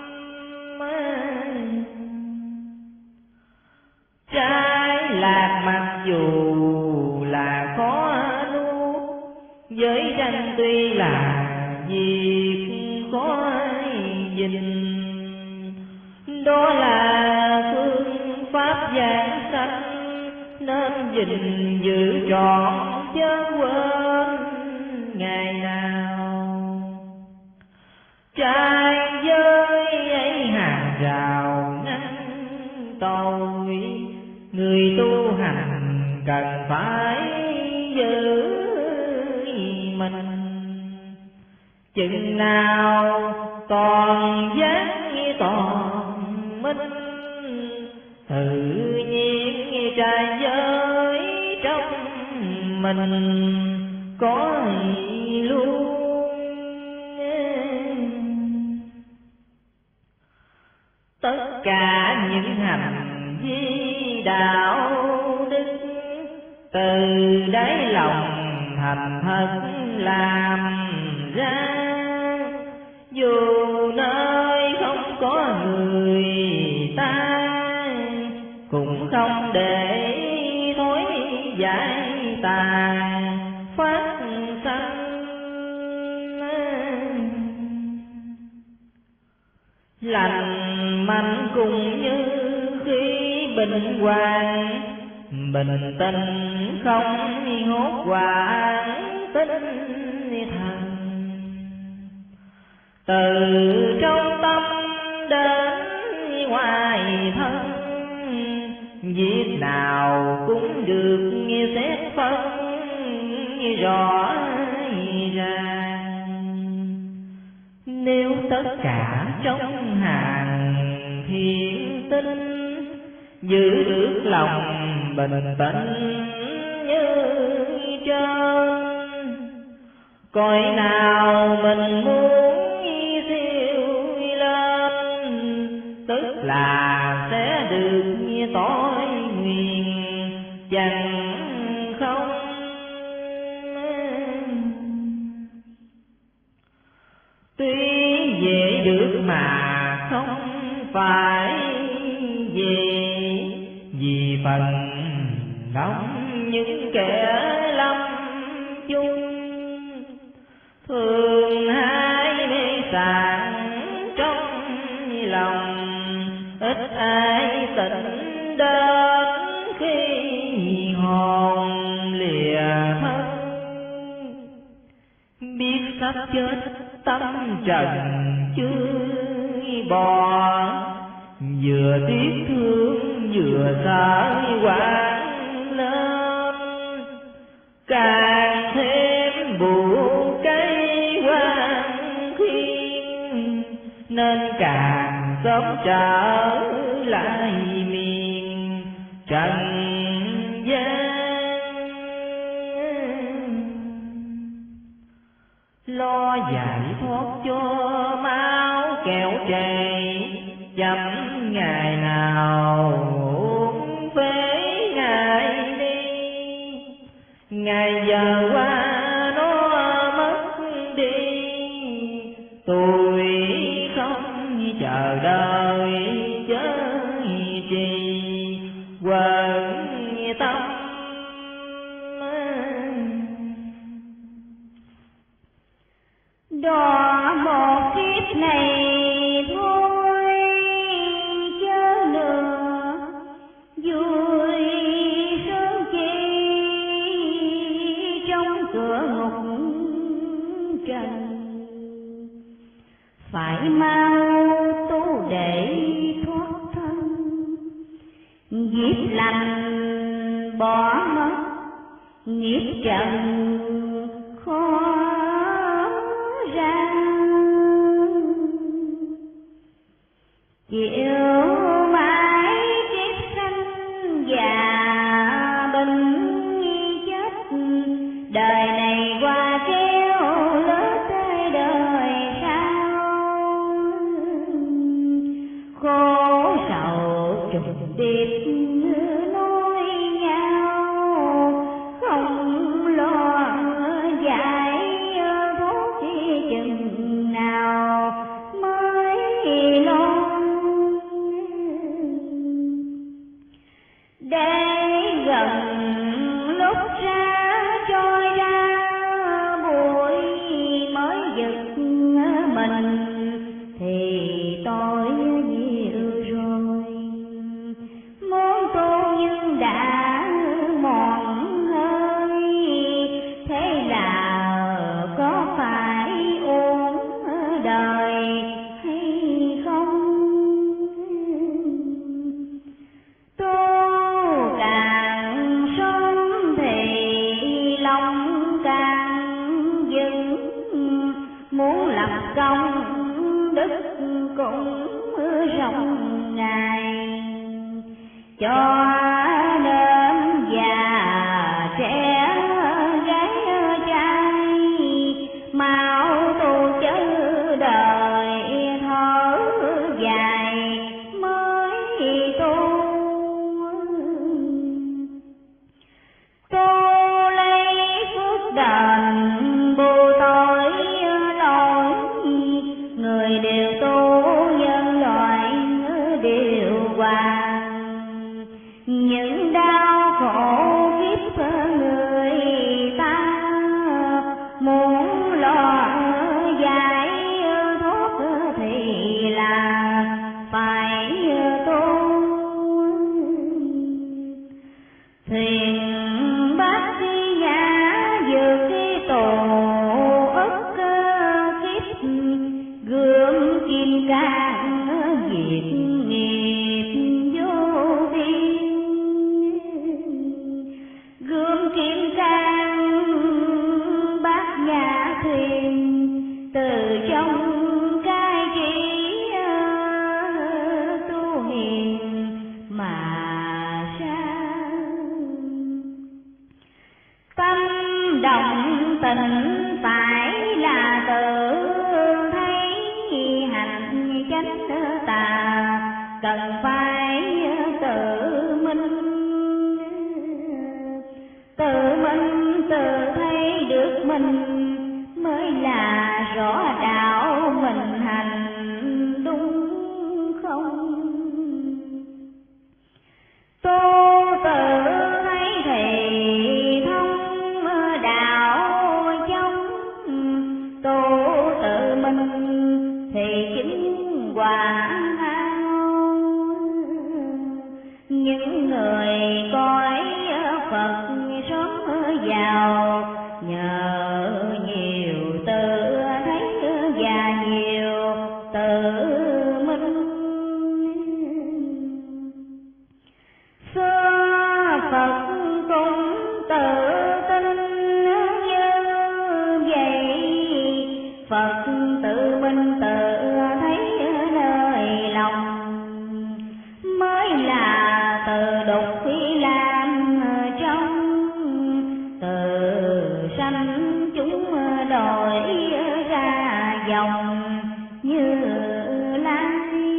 Trái lạc mặc dù là khó nuốt, với tranh tuy là việc khó dình, đó là phương pháp giảng sanh nên gìn giữ trọn chớ quên ngày nào. Trai giới ấy hàng rào ngăn tội, người tu hành cần phải giữ mình. Chừng nào toàn giác toàn minh, tự nhiên trai giới trong mình có luôn. Tất cả những hành vi đạo đức từ đáy lòng thành thật làm ra, dù nơi không có người ta cũng không để thói giải tà phát sanh. Lành mạnh cùng như khi bình hoàng, bình tĩnh không hốt hoảng tinh thần. Từ trong tâm đến ngoài thân, việc nào cũng được xét phân rõ ràng. Nếu tất cả trong hàng thiện tinh giữ được lòng bình tĩnh như trơn, cõi nào mình muốn siêu lên, tức là sẽ được tối nguyện chẳng không. Tuy dễ được mà không phải dễ, vì phần đông những kẻ lâm chung thường hai mê sảng trong lòng, ít ai tỉnh đến khi hồn lìa thân. Biết sắp chết tâm trần chưa bỏ, vừa tiếc thương vừa sợ quán lên, càng thêm buồn cây quan khiên, nên càng sớm trở lại miền trần gian. Lo giải thoát cho máu kẹo trề, chậm ngày nào uống phế ngày đi, ngày giờ qua nó mất đi. Tôi không chờ đợi chớ trì quên tâm. Đó một kiếp này thôi chớ nữa, vui sớm chi trong cửa ngục trần. Phải mau tu để thoát thân, nghiệp lành bỏ mất, nghiệp trần khó ra. Chịu mãi kiếp sanh già bệnh chết trùng điệp nối nhau, không lo giải thoát chừng nào mới lo. Để gần lúc ra trôi ra bụi mới giật mình thì tôi nhiều rồi. Muốn tu nhưng đã mòn hơi, thế là có phải uổng đời hay không? Tu càng sớm thì lòng càng vững, muốn lập công đức cũng rộng ngày. Cho nên già trẻ gái trai mau tu chớ đời thở dài mới tu. Tu lấy phước đền bù tội lỗi, người đều tu nhân loại đều hòa. Những đau khổ kiếp người ta muốn lo giải thoát thì là phải tu. Thuyền bát nhã vượt cái tổ ức kiếp, gươm kim cang diệt nghiệp vô biên. Gươm kim cang bát nhã thuyền, từ trong cái trí tu hiền mà ra. Tâm động tình phải là tự thấy hành chánh tà, cần phải tự minh. Tự minh tự thấy được mình mới là rõ đạo mình hành đúng không? Tu tự thấy thì thông đạo trong, tu tự mình thì chính quả ao. Những người coi Phật sống giàu nhờ nhiều tự thấy và nhiều tự minh. Xưa Phật cũng tự tin như vậy, Phật tự minh tự thấy nơi lòng, mới là tự đục phi làm trong, từ sanh chúng đổi ra dòng như lai.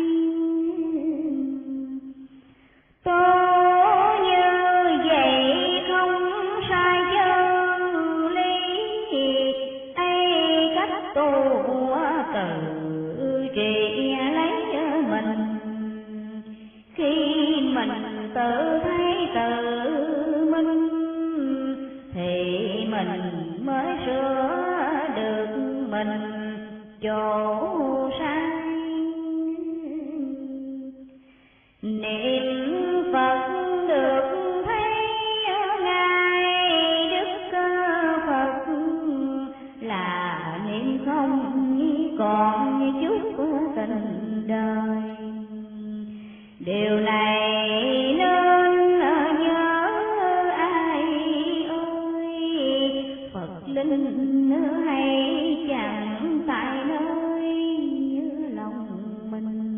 Tu như vậy không sai chân lý, ấy cách tu tự trị lấy mình. Khi mình tự thấy tự minh thì mình mới sửa được mình chỗ sai. Niệm Phật được thấy ngài Đức Phật, là niệm không còn chút tình đời. Điều này nên nhớ ai ơi, Phật linh hay chẳng tại nơi lòng mình.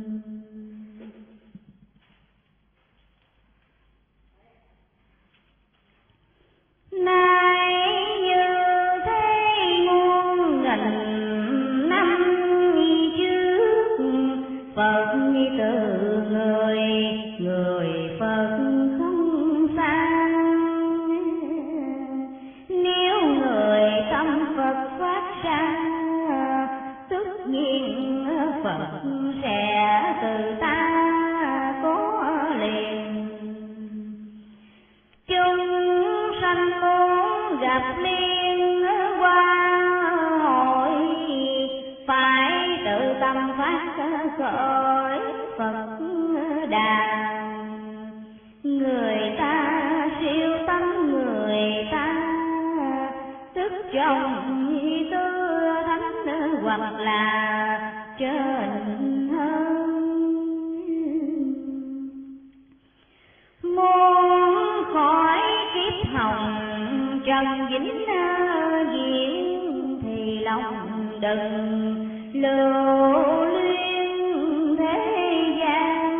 Nay như thế muôn nghìn năm trước, Phật Phật sẽ từ ta có liền. Chúng sanh muốn gặp liên qua hội, phải tự tâm phát khởi Phật đà. Người ta siêu tâm người ta, tức trong tư thánh hoặc là trên hơn. Muốn khỏi kiếp hồng trần dính diện, thì lòng đừng lưu luyến thế gian.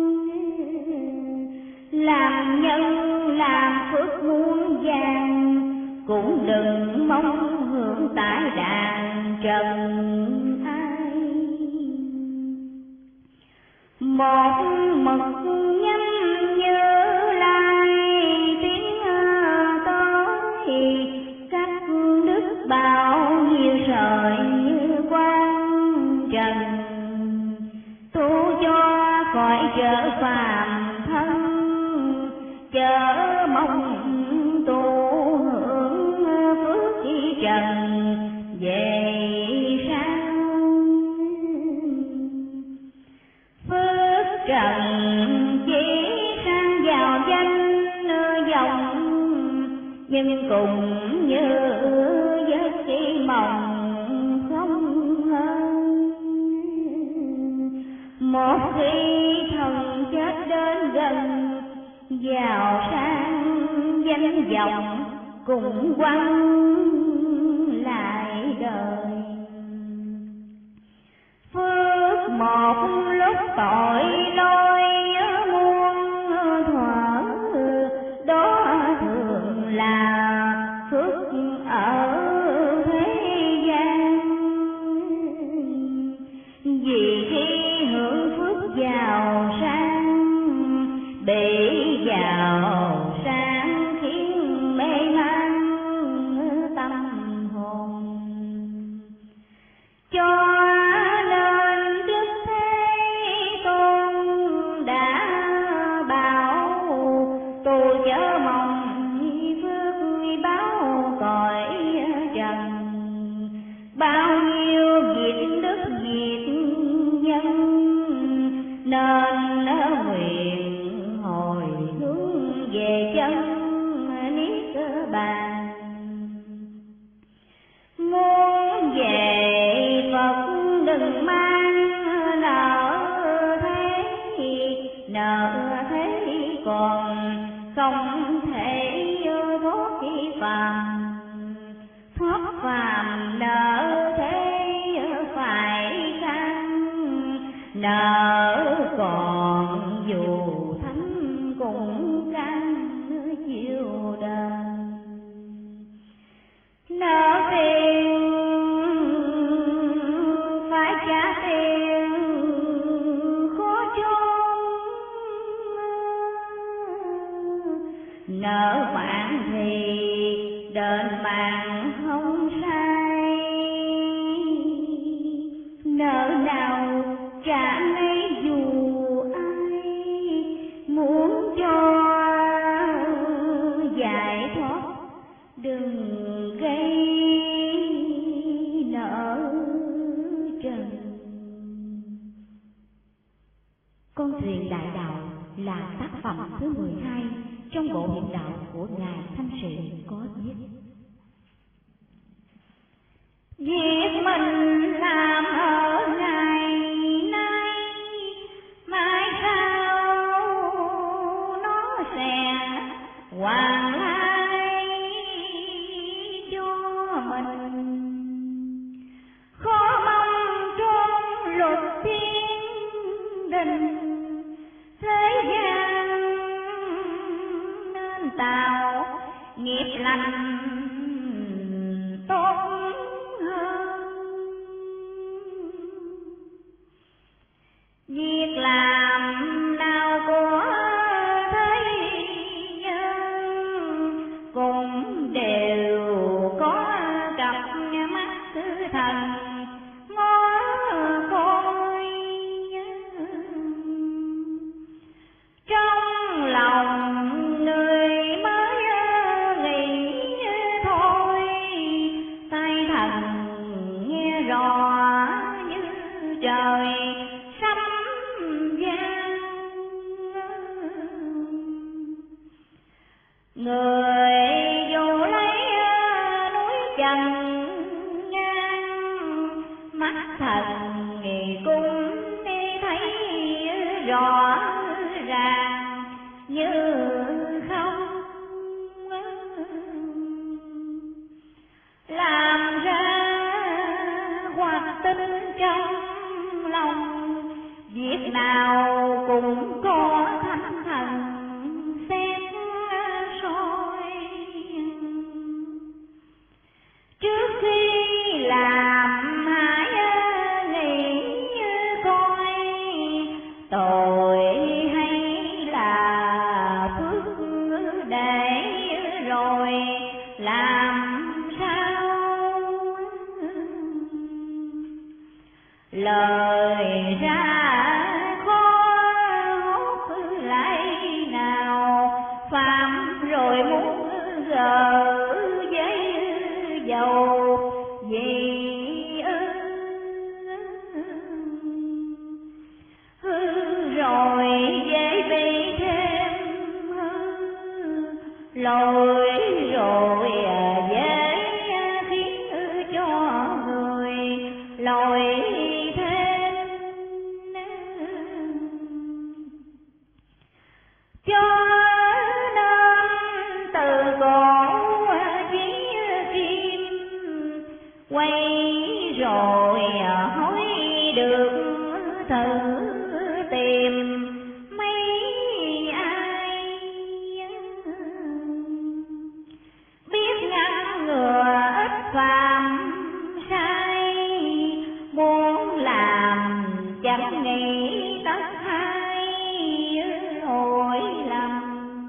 Làm nhân làm phước muôn vàng, cũng đừng mong hưởng tại đàn trần ai. Một mực nhắm Như Lai tiếng tới, các đức bao nhiêu sợi như quang trần, tu cho khỏi trở phàm thân, chớ mong tu hưởng phước chi trần về sau. Phước trần chỉ sang vào danh dòng, nhưng cùng như giấc chỉ mộng không hơn. Một khi thần chết đến gần, giàu sang danh vọng cùng quăng lại đời. Phước một lúc tội lỗi muôn thuở, đó thường là phước ở thế gian. Vì khi hưởng phước giàu sang, bị giàu sang khiến mê man tâm hồn. Cho nên Đức Thế Tôn đã bảo, tu chớ mong phước báo cõi trần. Bao nhiêu việc đức việc nhân, nên nguyện hồi hướng về chân niết bàn. Muốn về Phật đừng mang nợ thế, nợ thế còn không thể thoát phàm. Thoát phàm nợ thế phải khăn, nợ còn dù thánh cũng can chịu đền. Nợ tiền phải trả tiền khó chôn, nợ bạn thì đền mạng không sai. Nợ nào trả lấy dù ai, muốn cho giải thoát đừng gây nợ trần. Con thuyền đại đạo là tác phẩm thứ mười hai trong bộ hiện đạo của Ngài Thanh Sĩ có viết. Việc mình làm ở ngày nay, mai sau nó sẽ hoàn lại cho mình. Khó mong trong luật thiên đình, thế gian nên tạo nghiệp lành tốt hơn. Việc làm nào của thế nhân cũng đều có cặp mắt thứ thần ngó trời sấm vang. Người dù lấy núi trần ngang, mắt thần nghề cũng đi thấy rõ ràng như không. Làm ra hoặc tin trong lòng, việc nào cũng có thánh thần xét soi. Trước khi làm hãy nghĩ coi, tội hay là phước để rồi làm sao. Lời ra khó hốt lại nào, phạm rồi muốn gỡ giấy dầu vì hư rồi dễ bị thêm hư, lỗi rồi dễ khiến cho người lỗi thêm. Cho nên từ cổ chí kim quay rồi hối được thử tìm mấy ai biết ngăn ngừa ít phạm sai, muốn làm chẳng nghĩ tất hai lỗi lầm.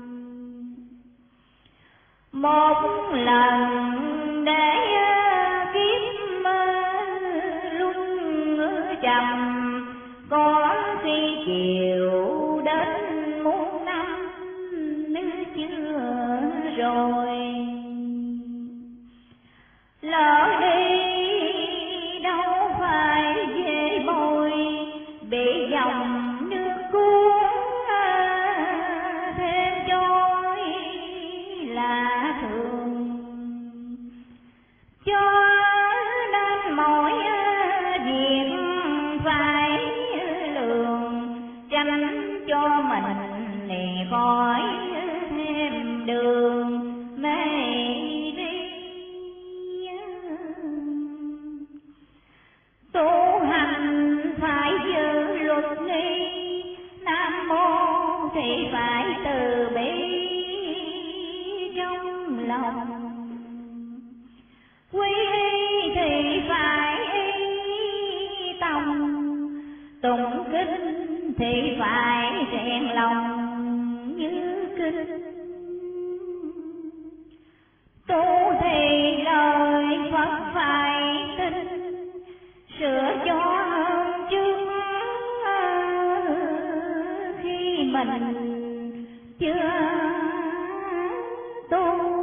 Một lần để kiếp luân trầm, có khi chiều đến muôn năm chưa rồi. Lỡ đi đâu phải dễ bồi, bị dòng nước cuốn thêm trôi là thường. Cho nên mỗi việc phải lường, tránh cho mình này khỏi thêm đường mê đi. Tu hành phải giữ luật nghi, Nam mô thì phải từ bi trong lòng, quy y thì phải y tâm, tụng kinh thì phải rèn lòng như kinh. Tu thì lời Phật phải tin, sửa cho hơn trước khi mình chưa tu.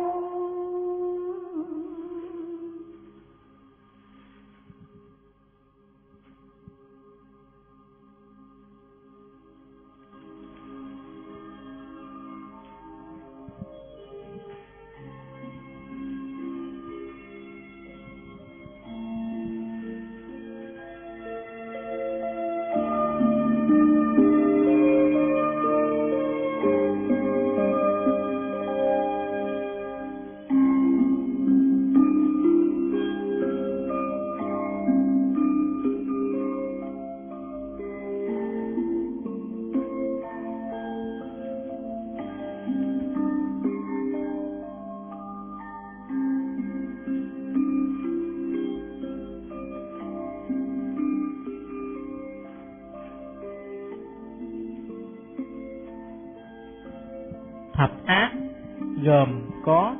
Thập ác gồm có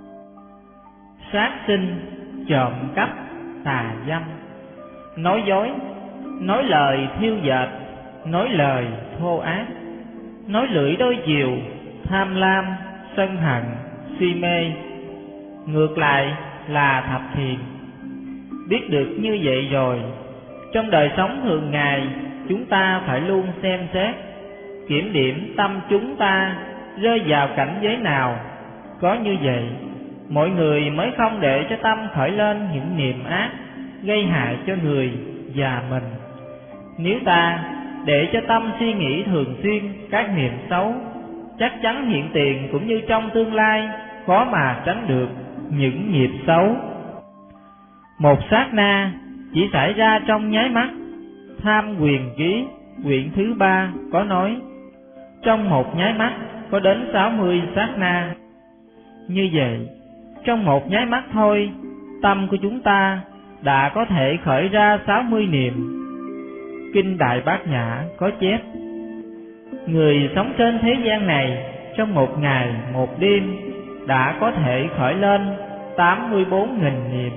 sát sinh, trộm cắp, tà dâm, nói dối, nói lời thiêu dệt, nói lời thô ác, nói lưỡi đôi chiều, tham lam, sân hận, si mê. Ngược lại là thập thiện. Biết được như vậy rồi, Trong đời sống thường ngày, chúng ta phải luôn xem xét, kiểm điểm tâm chúng ta rơi vào cảnh giới nào. Có như vậy, mọi người mới không để cho tâm khởi lên những niệm ác, gây hại cho người và mình. Nếu ta để cho tâm suy nghĩ thường xuyên các niệm xấu, chắc chắn hiện tiền cũng như trong tương lai khó mà tránh được những nghiệp xấu. Một sát na chỉ xảy ra trong nháy mắt. Tham Quyền Ký quyển thứ ba có nói, trong một nháy mắt có đến sáu mươi sát na. Như vậy, trong một nháy mắt thôi, tâm của chúng ta đã có thể khởi ra sáu mươi niệm. Kinh Đại Bát Nhã có chép, người sống trên thế gian này trong một ngày một đêm đã có thể khởi lên tám mươi bốn nghìn niệm.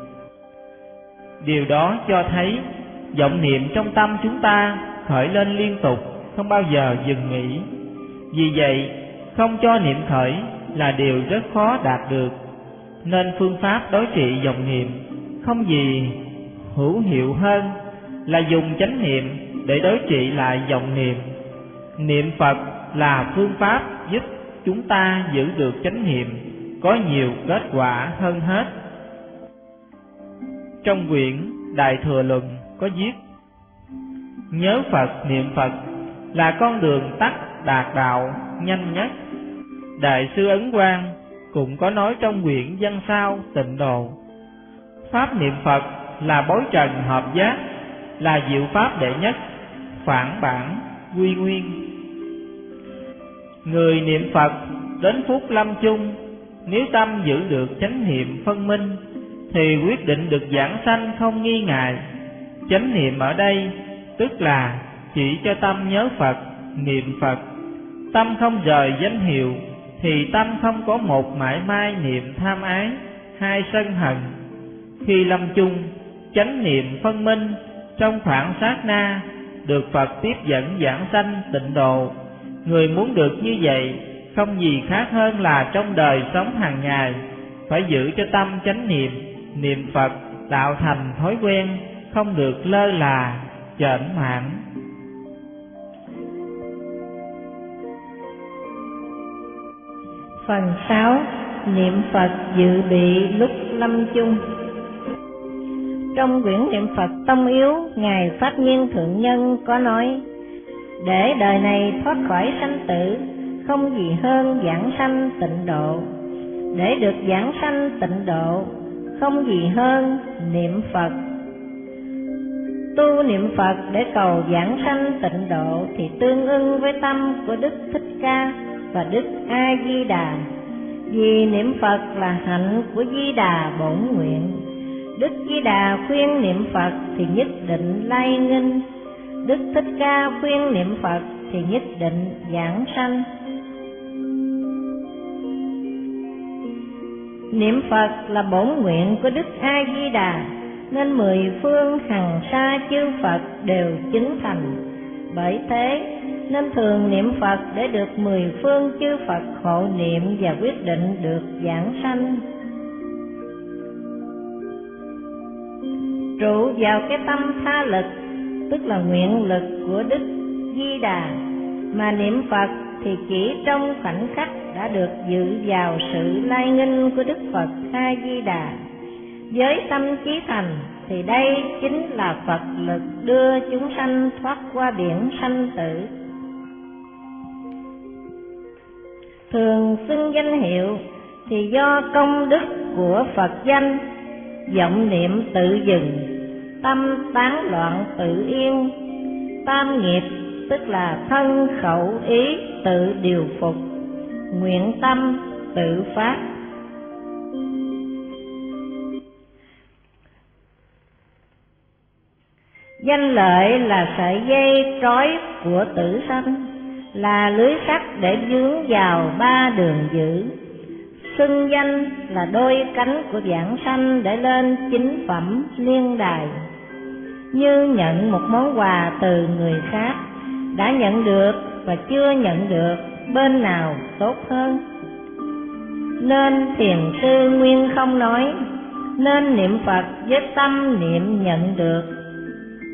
Điều đó cho thấy vọng niệm trong tâm chúng ta khởi lên liên tục, không bao giờ dừng nghỉ. Vì vậy, không cho niệm khởi là điều rất khó đạt được. Nên phương pháp đối trị vọng niệm không gì hữu hiệu hơn là dùng chánh niệm để đối trị lại vọng niệm. Niệm Phật là phương pháp giúp chúng ta giữ được chánh niệm, có nhiều kết quả hơn hết. Trong quyển Đại Thừa Luận có viết, nhớ Phật niệm Phật là con đường tắt đạt đạo nhanh nhất. Đại sư Ấn Quang cũng có nói trong quyển Văn Sao Tịnh Độ, pháp niệm Phật là bối trần hợp giác, là diệu pháp đệ nhất, phản bản quy nguyên. Người niệm Phật đến phút lâm chung, nếu tâm giữ được chánh niệm phân minh thì quyết định được giảng sanh không nghi ngại. Chánh niệm ở đây tức là chỉ cho tâm nhớ Phật, niệm Phật. Tâm không rời danh hiệu thì tâm không có một mãi mai niệm tham ái, hai sân hận. Khi lâm chung, chánh niệm phân minh, trong khoảng sát na được Phật tiếp dẫn giảng sanh tịnh độ. Người muốn được như vậy không gì khác hơn là trong đời sống hàng ngày phải giữ cho tâm chánh niệm, niệm Phật tạo thành thói quen, không được lơ là, chểnh mảng. Phần sáu. Niệm Phật dự bị lúc lâm chung. Trong quyển Niệm Phật Tông Yếu, Ngài Pháp Nhiên Thượng Nhân có nói, để đời này thoát khỏi sanh tử, không gì hơn giảng sanh tịnh độ. Để được giảng sanh tịnh độ, không gì hơn niệm Phật. Tu niệm Phật để cầu giảng sanh tịnh độ thì tương ưng với tâm của Đức Thích Ca và Đức A Di Đà. Vì niệm Phật là hạnh của Di Đà bổn nguyện. Đức Di Đà khuyên niệm Phật thì nhất định lai nghinh. Đức Thích Ca khuyên niệm Phật thì nhất định giảng sanh. Niệm Phật là bổn nguyện của Đức A Di Đà, nên mười phương hằng sa chư Phật đều chứng thành. Bởi thế nên thường niệm Phật để được mười phương chư Phật hộ niệm và quyết định được giảng sanh. Trụ vào cái tâm tha lực, tức là nguyện lực của Đức Di Đà, mà niệm Phật thì chỉ trong khoảnh khắc đã được dự vào sự lai nghinh của Đức Phật A Di Đà. Với tâm chí thành thì đây chính là Phật lực đưa chúng sanh thoát qua biển sanh tử. Thường xưng danh hiệu thì do công đức của Phật danh, vọng niệm tự dừng, tâm tán loạn tự yên. Tam nghiệp tức là thân khẩu ý tự điều phục, nguyện tâm tự phát. Danh lợi là sợi dây trói của tử sanh, là lưới sắt để vướng vào ba đường dữ. Xưng danh là đôi cánh của vãng sanh để lên chính phẩm liên đài. Như nhận một món quà từ người khác, đã nhận được và chưa nhận được, bên nào tốt hơn? Nên thiền sư Nguyên Không nói, nên niệm Phật với tâm niệm nhận được.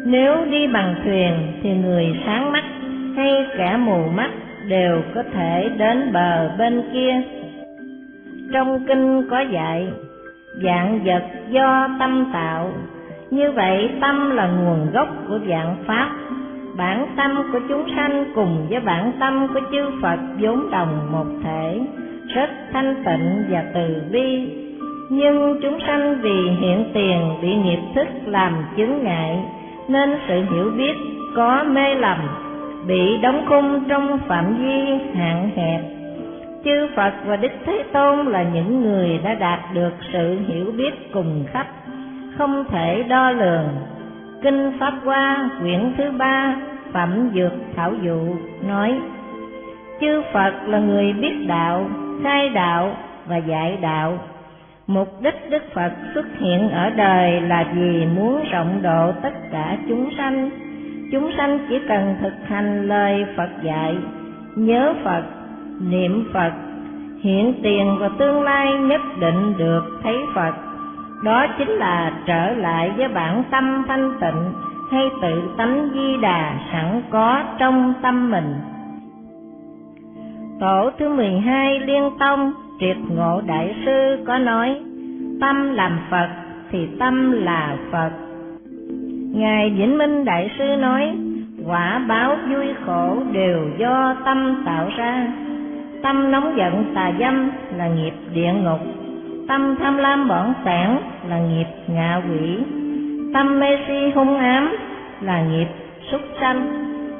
Nếu đi bằng thuyền thì người sáng mắt hay kẻ mù mắt đều có thể đến bờ bên kia. Trong kinh có dạy, vạn vật do tâm tạo, như vậy tâm là nguồn gốc của vạn pháp. Bản tâm của chúng sanh cùng với bản tâm của chư Phật vốn đồng một thể, rất thanh tịnh và từ bi. Nhưng chúng sanh vì hiện tiền bị nghiệp thức làm chướng ngại, nên sự hiểu biết có mê lầm, bị đóng khung trong phạm vi hạn hẹp. Chư Phật và Đức Thế Tôn là những người đã đạt được sự hiểu biết cùng khắp, không thể đo lường. Kinh Pháp Hoa quyển thứ ba Phẩm Dược Thảo Dụ nói: chư Phật là người biết đạo, khai đạo và dạy đạo. Mục đích Đức Phật xuất hiện ở đời là vì muốn rộng độ tất cả chúng sanh. Chúng sanh chỉ cần thực hành lời Phật dạy, nhớ Phật, niệm Phật, hiện tiền và tương lai nhất định được thấy Phật. Đó chính là trở lại với bản tâm thanh tịnh hay tự tánh Di Đà sẵn có trong tâm mình. Tổ thứ mười hai Liên Tông Triệt Ngộ Đại Sư có nói: tâm làm Phật thì tâm là Phật. Ngài Vĩnh Minh Đại Sư nói: quả báo vui khổ đều do tâm tạo ra. Tâm nóng giận tà dâm là nghiệp địa ngục, tâm tham lam bỏng sẻn là nghiệp ngạ quỷ, tâm mê si hung ám là nghiệp súc sanh,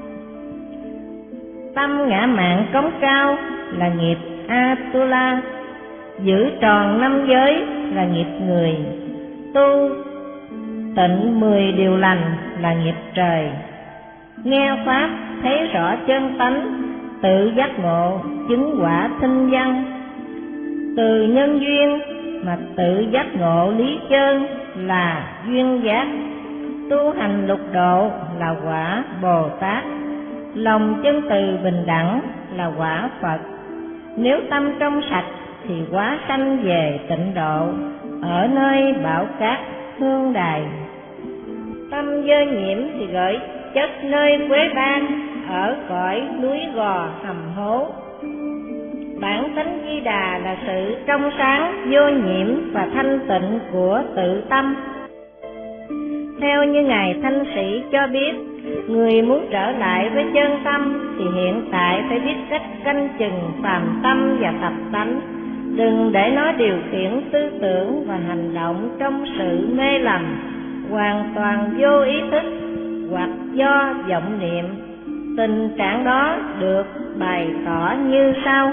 tâm ngã mạn cống cao là nghiệp Atula, giữ tròn năm giới là nghiệp người, tu tịnh mười điều lành là nghiệp trời. Nghe pháp thấy rõ chân tánh, tự giác ngộ chứng quả thinh văn. Từ nhân duyên mà tự giác ngộ lý chân là duyên giác. Tu hành lục độ là quả Bồ Tát. Lòng chân từ bình đẳng là quả Phật. Nếu tâm trong sạch thì hóa sanh về tịnh độ, ở nơi bảo cát hương đài. Tâm dơ nhiễm thì gửi chất nơi quế ban, ở cõi núi gò hầm hố. Bản tánh Di Đà là sự trong sáng, vô nhiễm và thanh tịnh của tự tâm. Theo như Ngài Thanh Sĩ cho biết, người muốn trở lại với chân tâm thì hiện tại phải biết cách canh chừng phàm tâm và tập tánh, đừng để nó điều khiển tư tưởng và hành động trong sự mê lầm, hoàn toàn vô ý thức hoặc do vọng niệm. Tình trạng đó được bày tỏ như sau: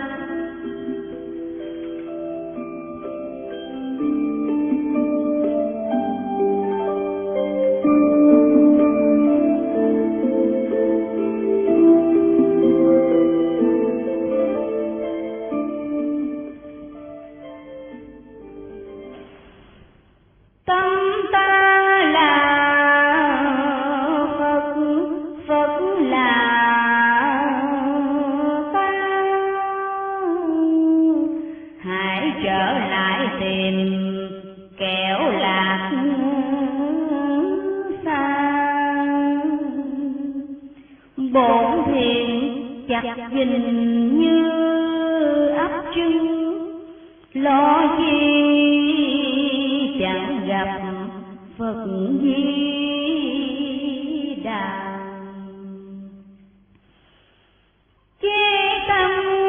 Hình như ấp trưng lo chi chẳng gặp Phật Di Đà. Chế tâm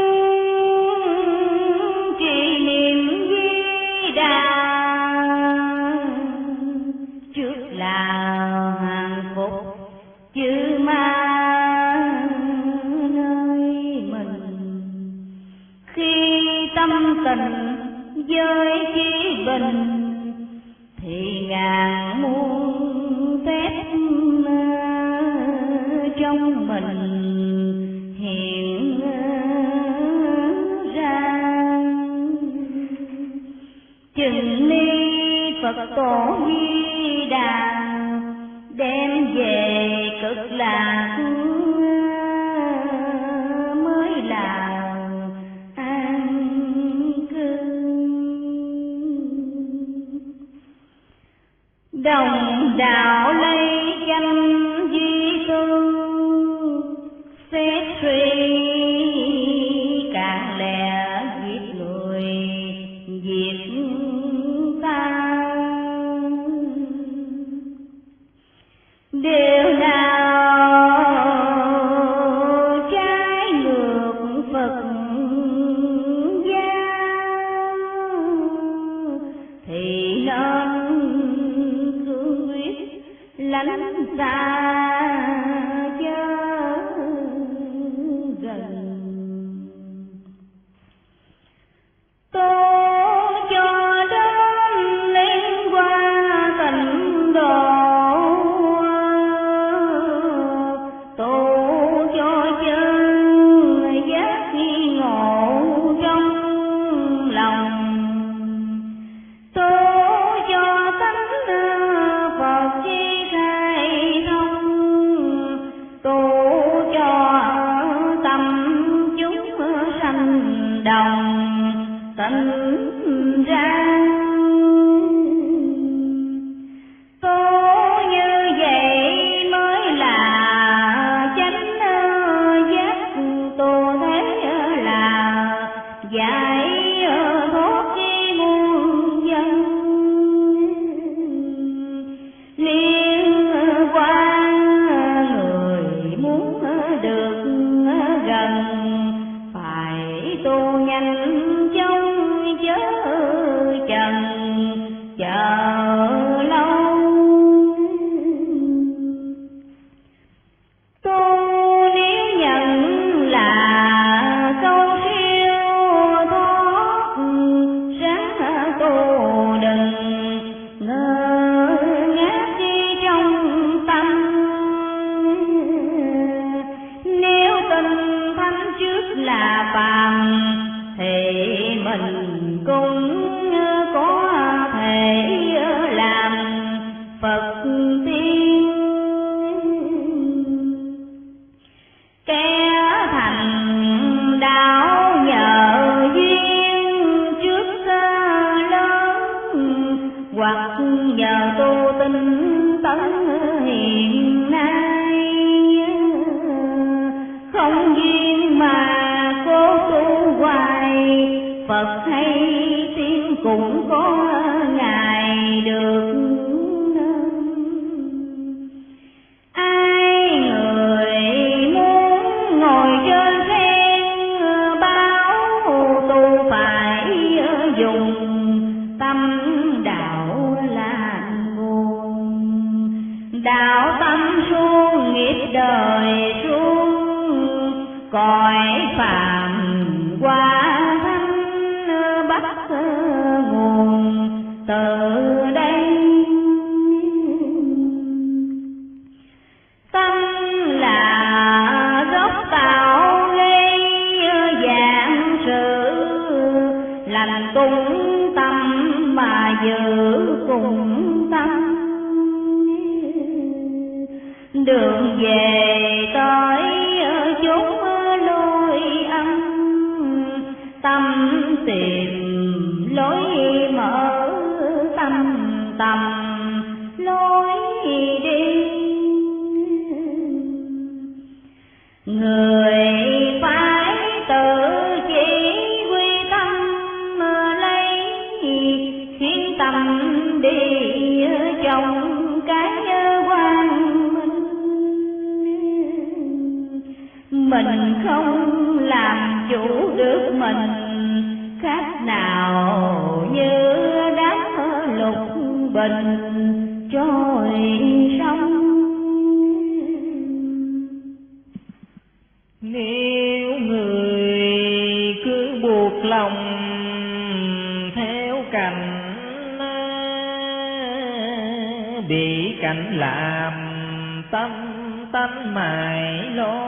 trì niệm Di Đà, trước là hàng phục chữ ma tâm tình với trí bình, thì ngàn muôn phép trong mình hiện ra. Chừng ni Phật Tổ Di Đà đem về cực lạc mới là đồng đạo lấy danh điều nào trái ngược Phật giáo thì nên cương quyết lánh xa chớ gần. Tôi cho đến liên qua tịnh độ, tôi cho chân giác ngộ trong lòng, tôi cho tánh Phật chi khai thông, tôi cho tâm chúng sanh đồng tịnh ra. Tôi như vậy mới là chánh giác, tôi thấy là giải thoát chi muôn dân. Liên quan người muốn được gần, phải tu nhanh chóng chớ chần chờ lâu. Tu nếu nhận là câu siêu thoát, sáng tu đừng ngơ ngác đi trong tâm. Nếu tinh thánh trước là phàm thì mình cũng có thể làm Phật tiên. Kẻ thành đạo nhờ duyên trước lớn, hoặc nhờ tu tinh tấn hiện nay. Không duyên mà cố tu hoài, Phật hay tiên cũng có ngày được. Ai người muốn ngồi trên sen báo, tu phải dùng tâm đạo là nguồn. Đạo tâm suông nghiệp đời suông, cõi phàm qua thanh bắt nguồn từ đây. Tâm là gốc tạo gây dạng sự, lành cũng tâm mà giữ cùng tâm. Đường về tới chốn lối âm, tâm tìm lối mở, tâm tầm lối đi. Người phải tự chỉ quy tâm lấy, khiến tâm đi trong cái quan minh. Mình không làm chủ được mình, khác nào như đám lục bình trôi sông. Nếu người cứ buộc lòng theo cảnh, bị cảnh làm tâm tánh mải lo.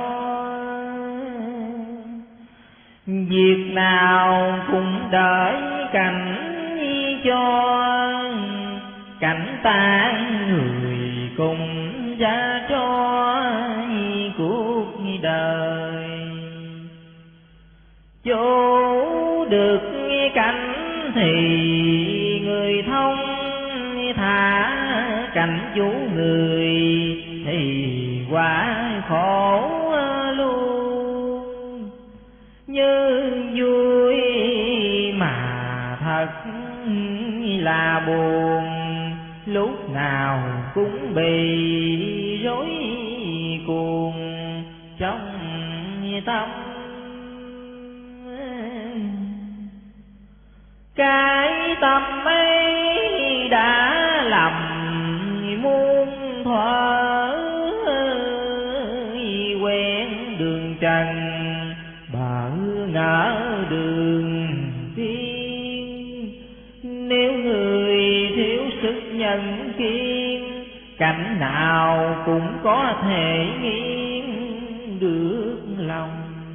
Việc nào cũng đợi cảnh cho, cảnh tan người cùng ra cho cuộc đời. Chỗ được cảnh thì người thông, thả cảnh chủ người thì quá khổ luôn. Như vui mà thật là buồn, lúc nào cũng bị rối cuồng trong tâm. Cái tâm ấy đã lầm muôn thuở, quen đường trần bỡ ngỡ đường tiên. Nếu người thiếu sức nhân kiên, cảnh nào cũng có thể nghiêng được lòng.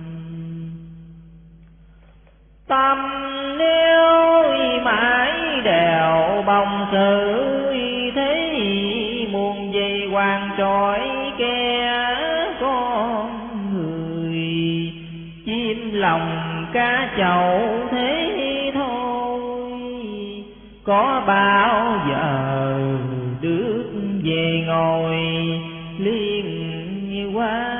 Tâm nếu mãi đèo bồng sự, thế muôn gì hoàng trọi kẻ con người. Chim lòng cá chậu thế thôi, có bao giờ được về ngồi liên quan.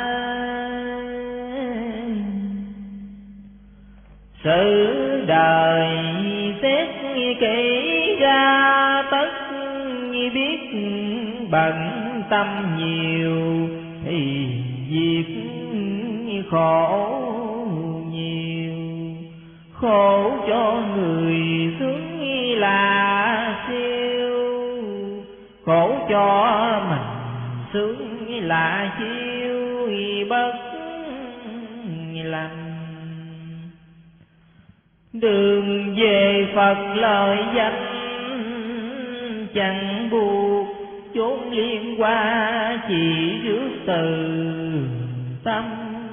Sự đời xét kỹ ra, tất biết bận tâm nhiều thì việc khổ nhiều. Khổ cho người sướng là siêu, khổ cho mình sướng là chiêu bất lành. Đường về Phật lời danh chẳng buộc, chốn liên qua chỉ rước từ tâm.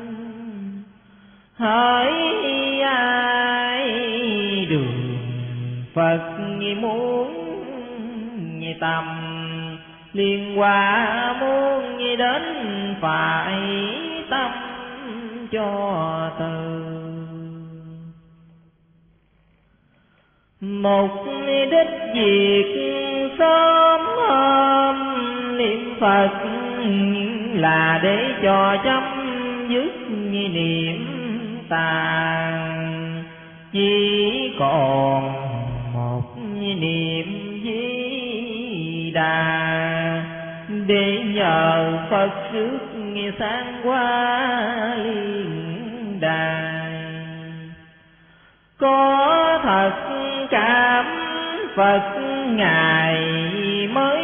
Hỡi ai đường Phật muốn tâm, liên qua muốn đến phải tâm cho từ. Một đích việc sớm hôm niệm Phật, là để cho chấm dứt niệm tàn. Chỉ còn một niệm Di Đà, để nhờ Phật rước sáng qua liên đài. Có thật cảm Phật Ngài mới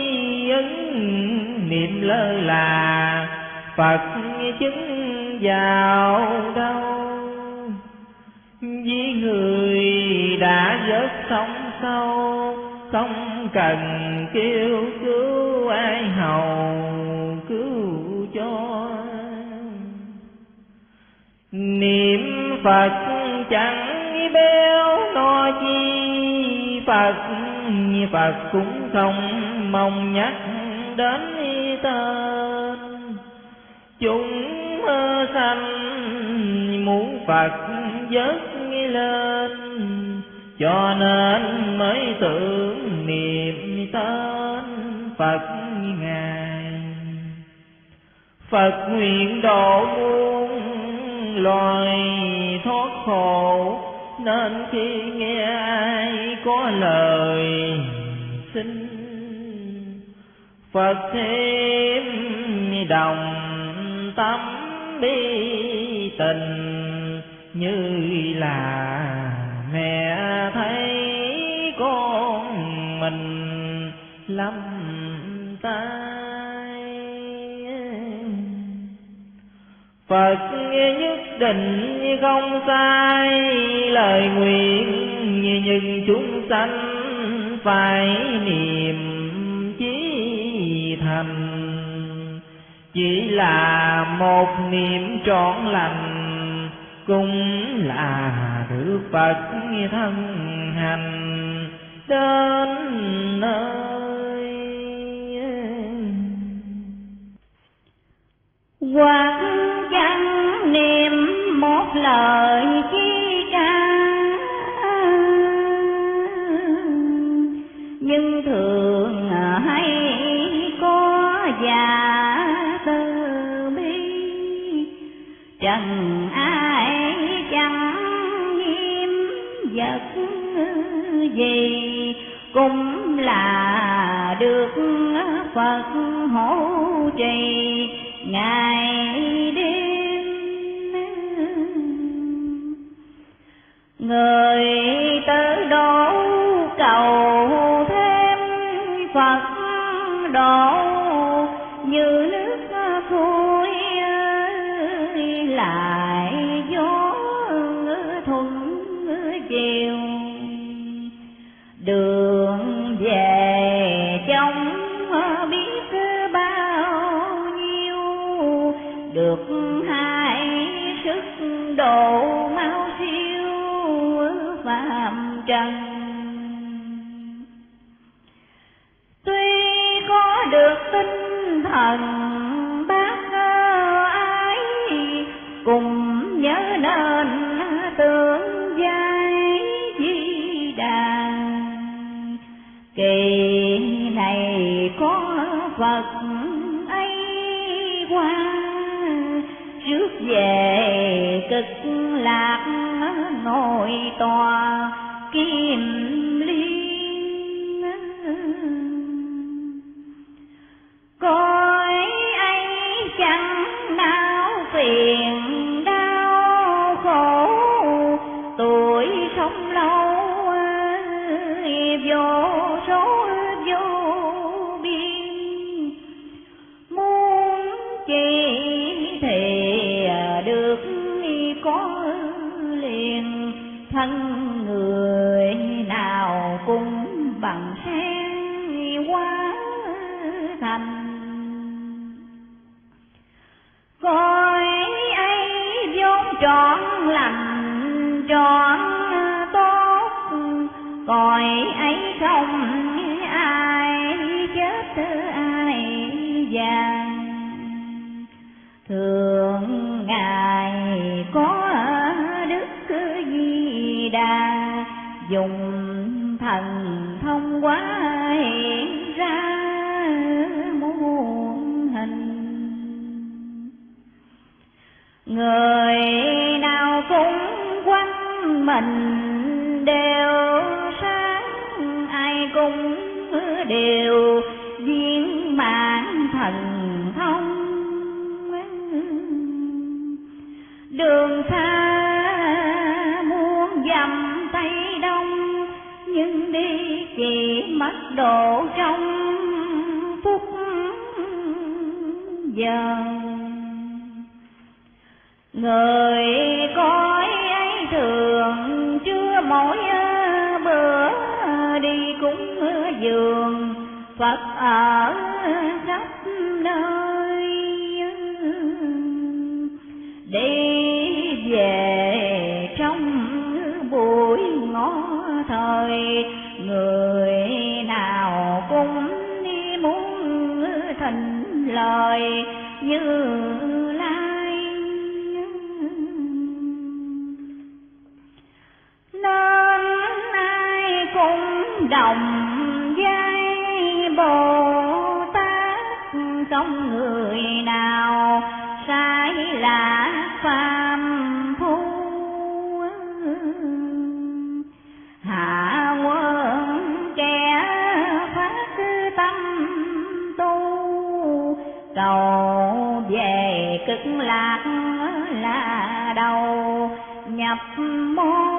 ứng, niệm lơ là Phật chứng vào đâu. Vì người đã vớt sóng sâu, không cần kêu cứu ai hầu cứu cho. Niệm Phật chẳng béo no chi, Phật Phật cũng không mong nhắc đến tên. Chúng sanh muốn Phật vớt lên, cho nên mới tưởng niệm tên Phật Ngài. Phật nguyện độ muôn loài thoát khổ, nên khi nghe ai có lời xin, Phật thêm đồng tâm bi tình. Như là mẹ thấy con mình lắm tai, Phật nhất định không sai lời nguyện. Nhưng chúng sanh phải niệm chí thành, chỉ là một niệm trọn lành, cũng là được Phật thân hành đến nơi. Hoặc chẳng niệm một lời chi ca, nhưng thường hay có già từ bi. Chẳng ai chẳng nghiêm vật gì, cũng là được Phật hộ trì ngày đêm. Người tới độ cầu thêm Phật độ như nước xuôi lại gió thuận chiều. Đường về trong biết bao nhiêu, được hai sức độ mau siêu phàm trần. Tuy có được tinh thần bác ái, cùng nhớ nên tương giai Di Đà. Kỳ này có Phật ấy qua, rước về cực lạc ngồi tòa kim liên. Cõi ấy chẳng nào phiền đau khổ, tuổi sống lâu vô số vô biên. Muốn chi thì được có liền, thân người nào cũng bằng sen hóa thành. Cõi ấy vốn trọn lành trọn tốt, cõi ấy không ai chết ai già. Thường ngày có Đức Di Đà, dùng thần thông quá hiện ra muôn hình. Người nào cũng quanh mình đều sáng, ai cũng đều viên mãn thần thông. Đường xa muôn dặm Tây Đông, nhưng đi chỉ mất độ trong phút giờ. Người cõi ấy thường chưa mỗi bữa đi cúng dường Phật ở khắp nơi. Đi về trong buổi ngõ thời, người nào cũng đi muốn thành lời Như Lai. Nên ai cũng đồng vai Bồ Tát, không người nào sai là phàm phu. Hạ quân kẻ phát tâm tu, cầu về cực lạc là đầu nhập môn.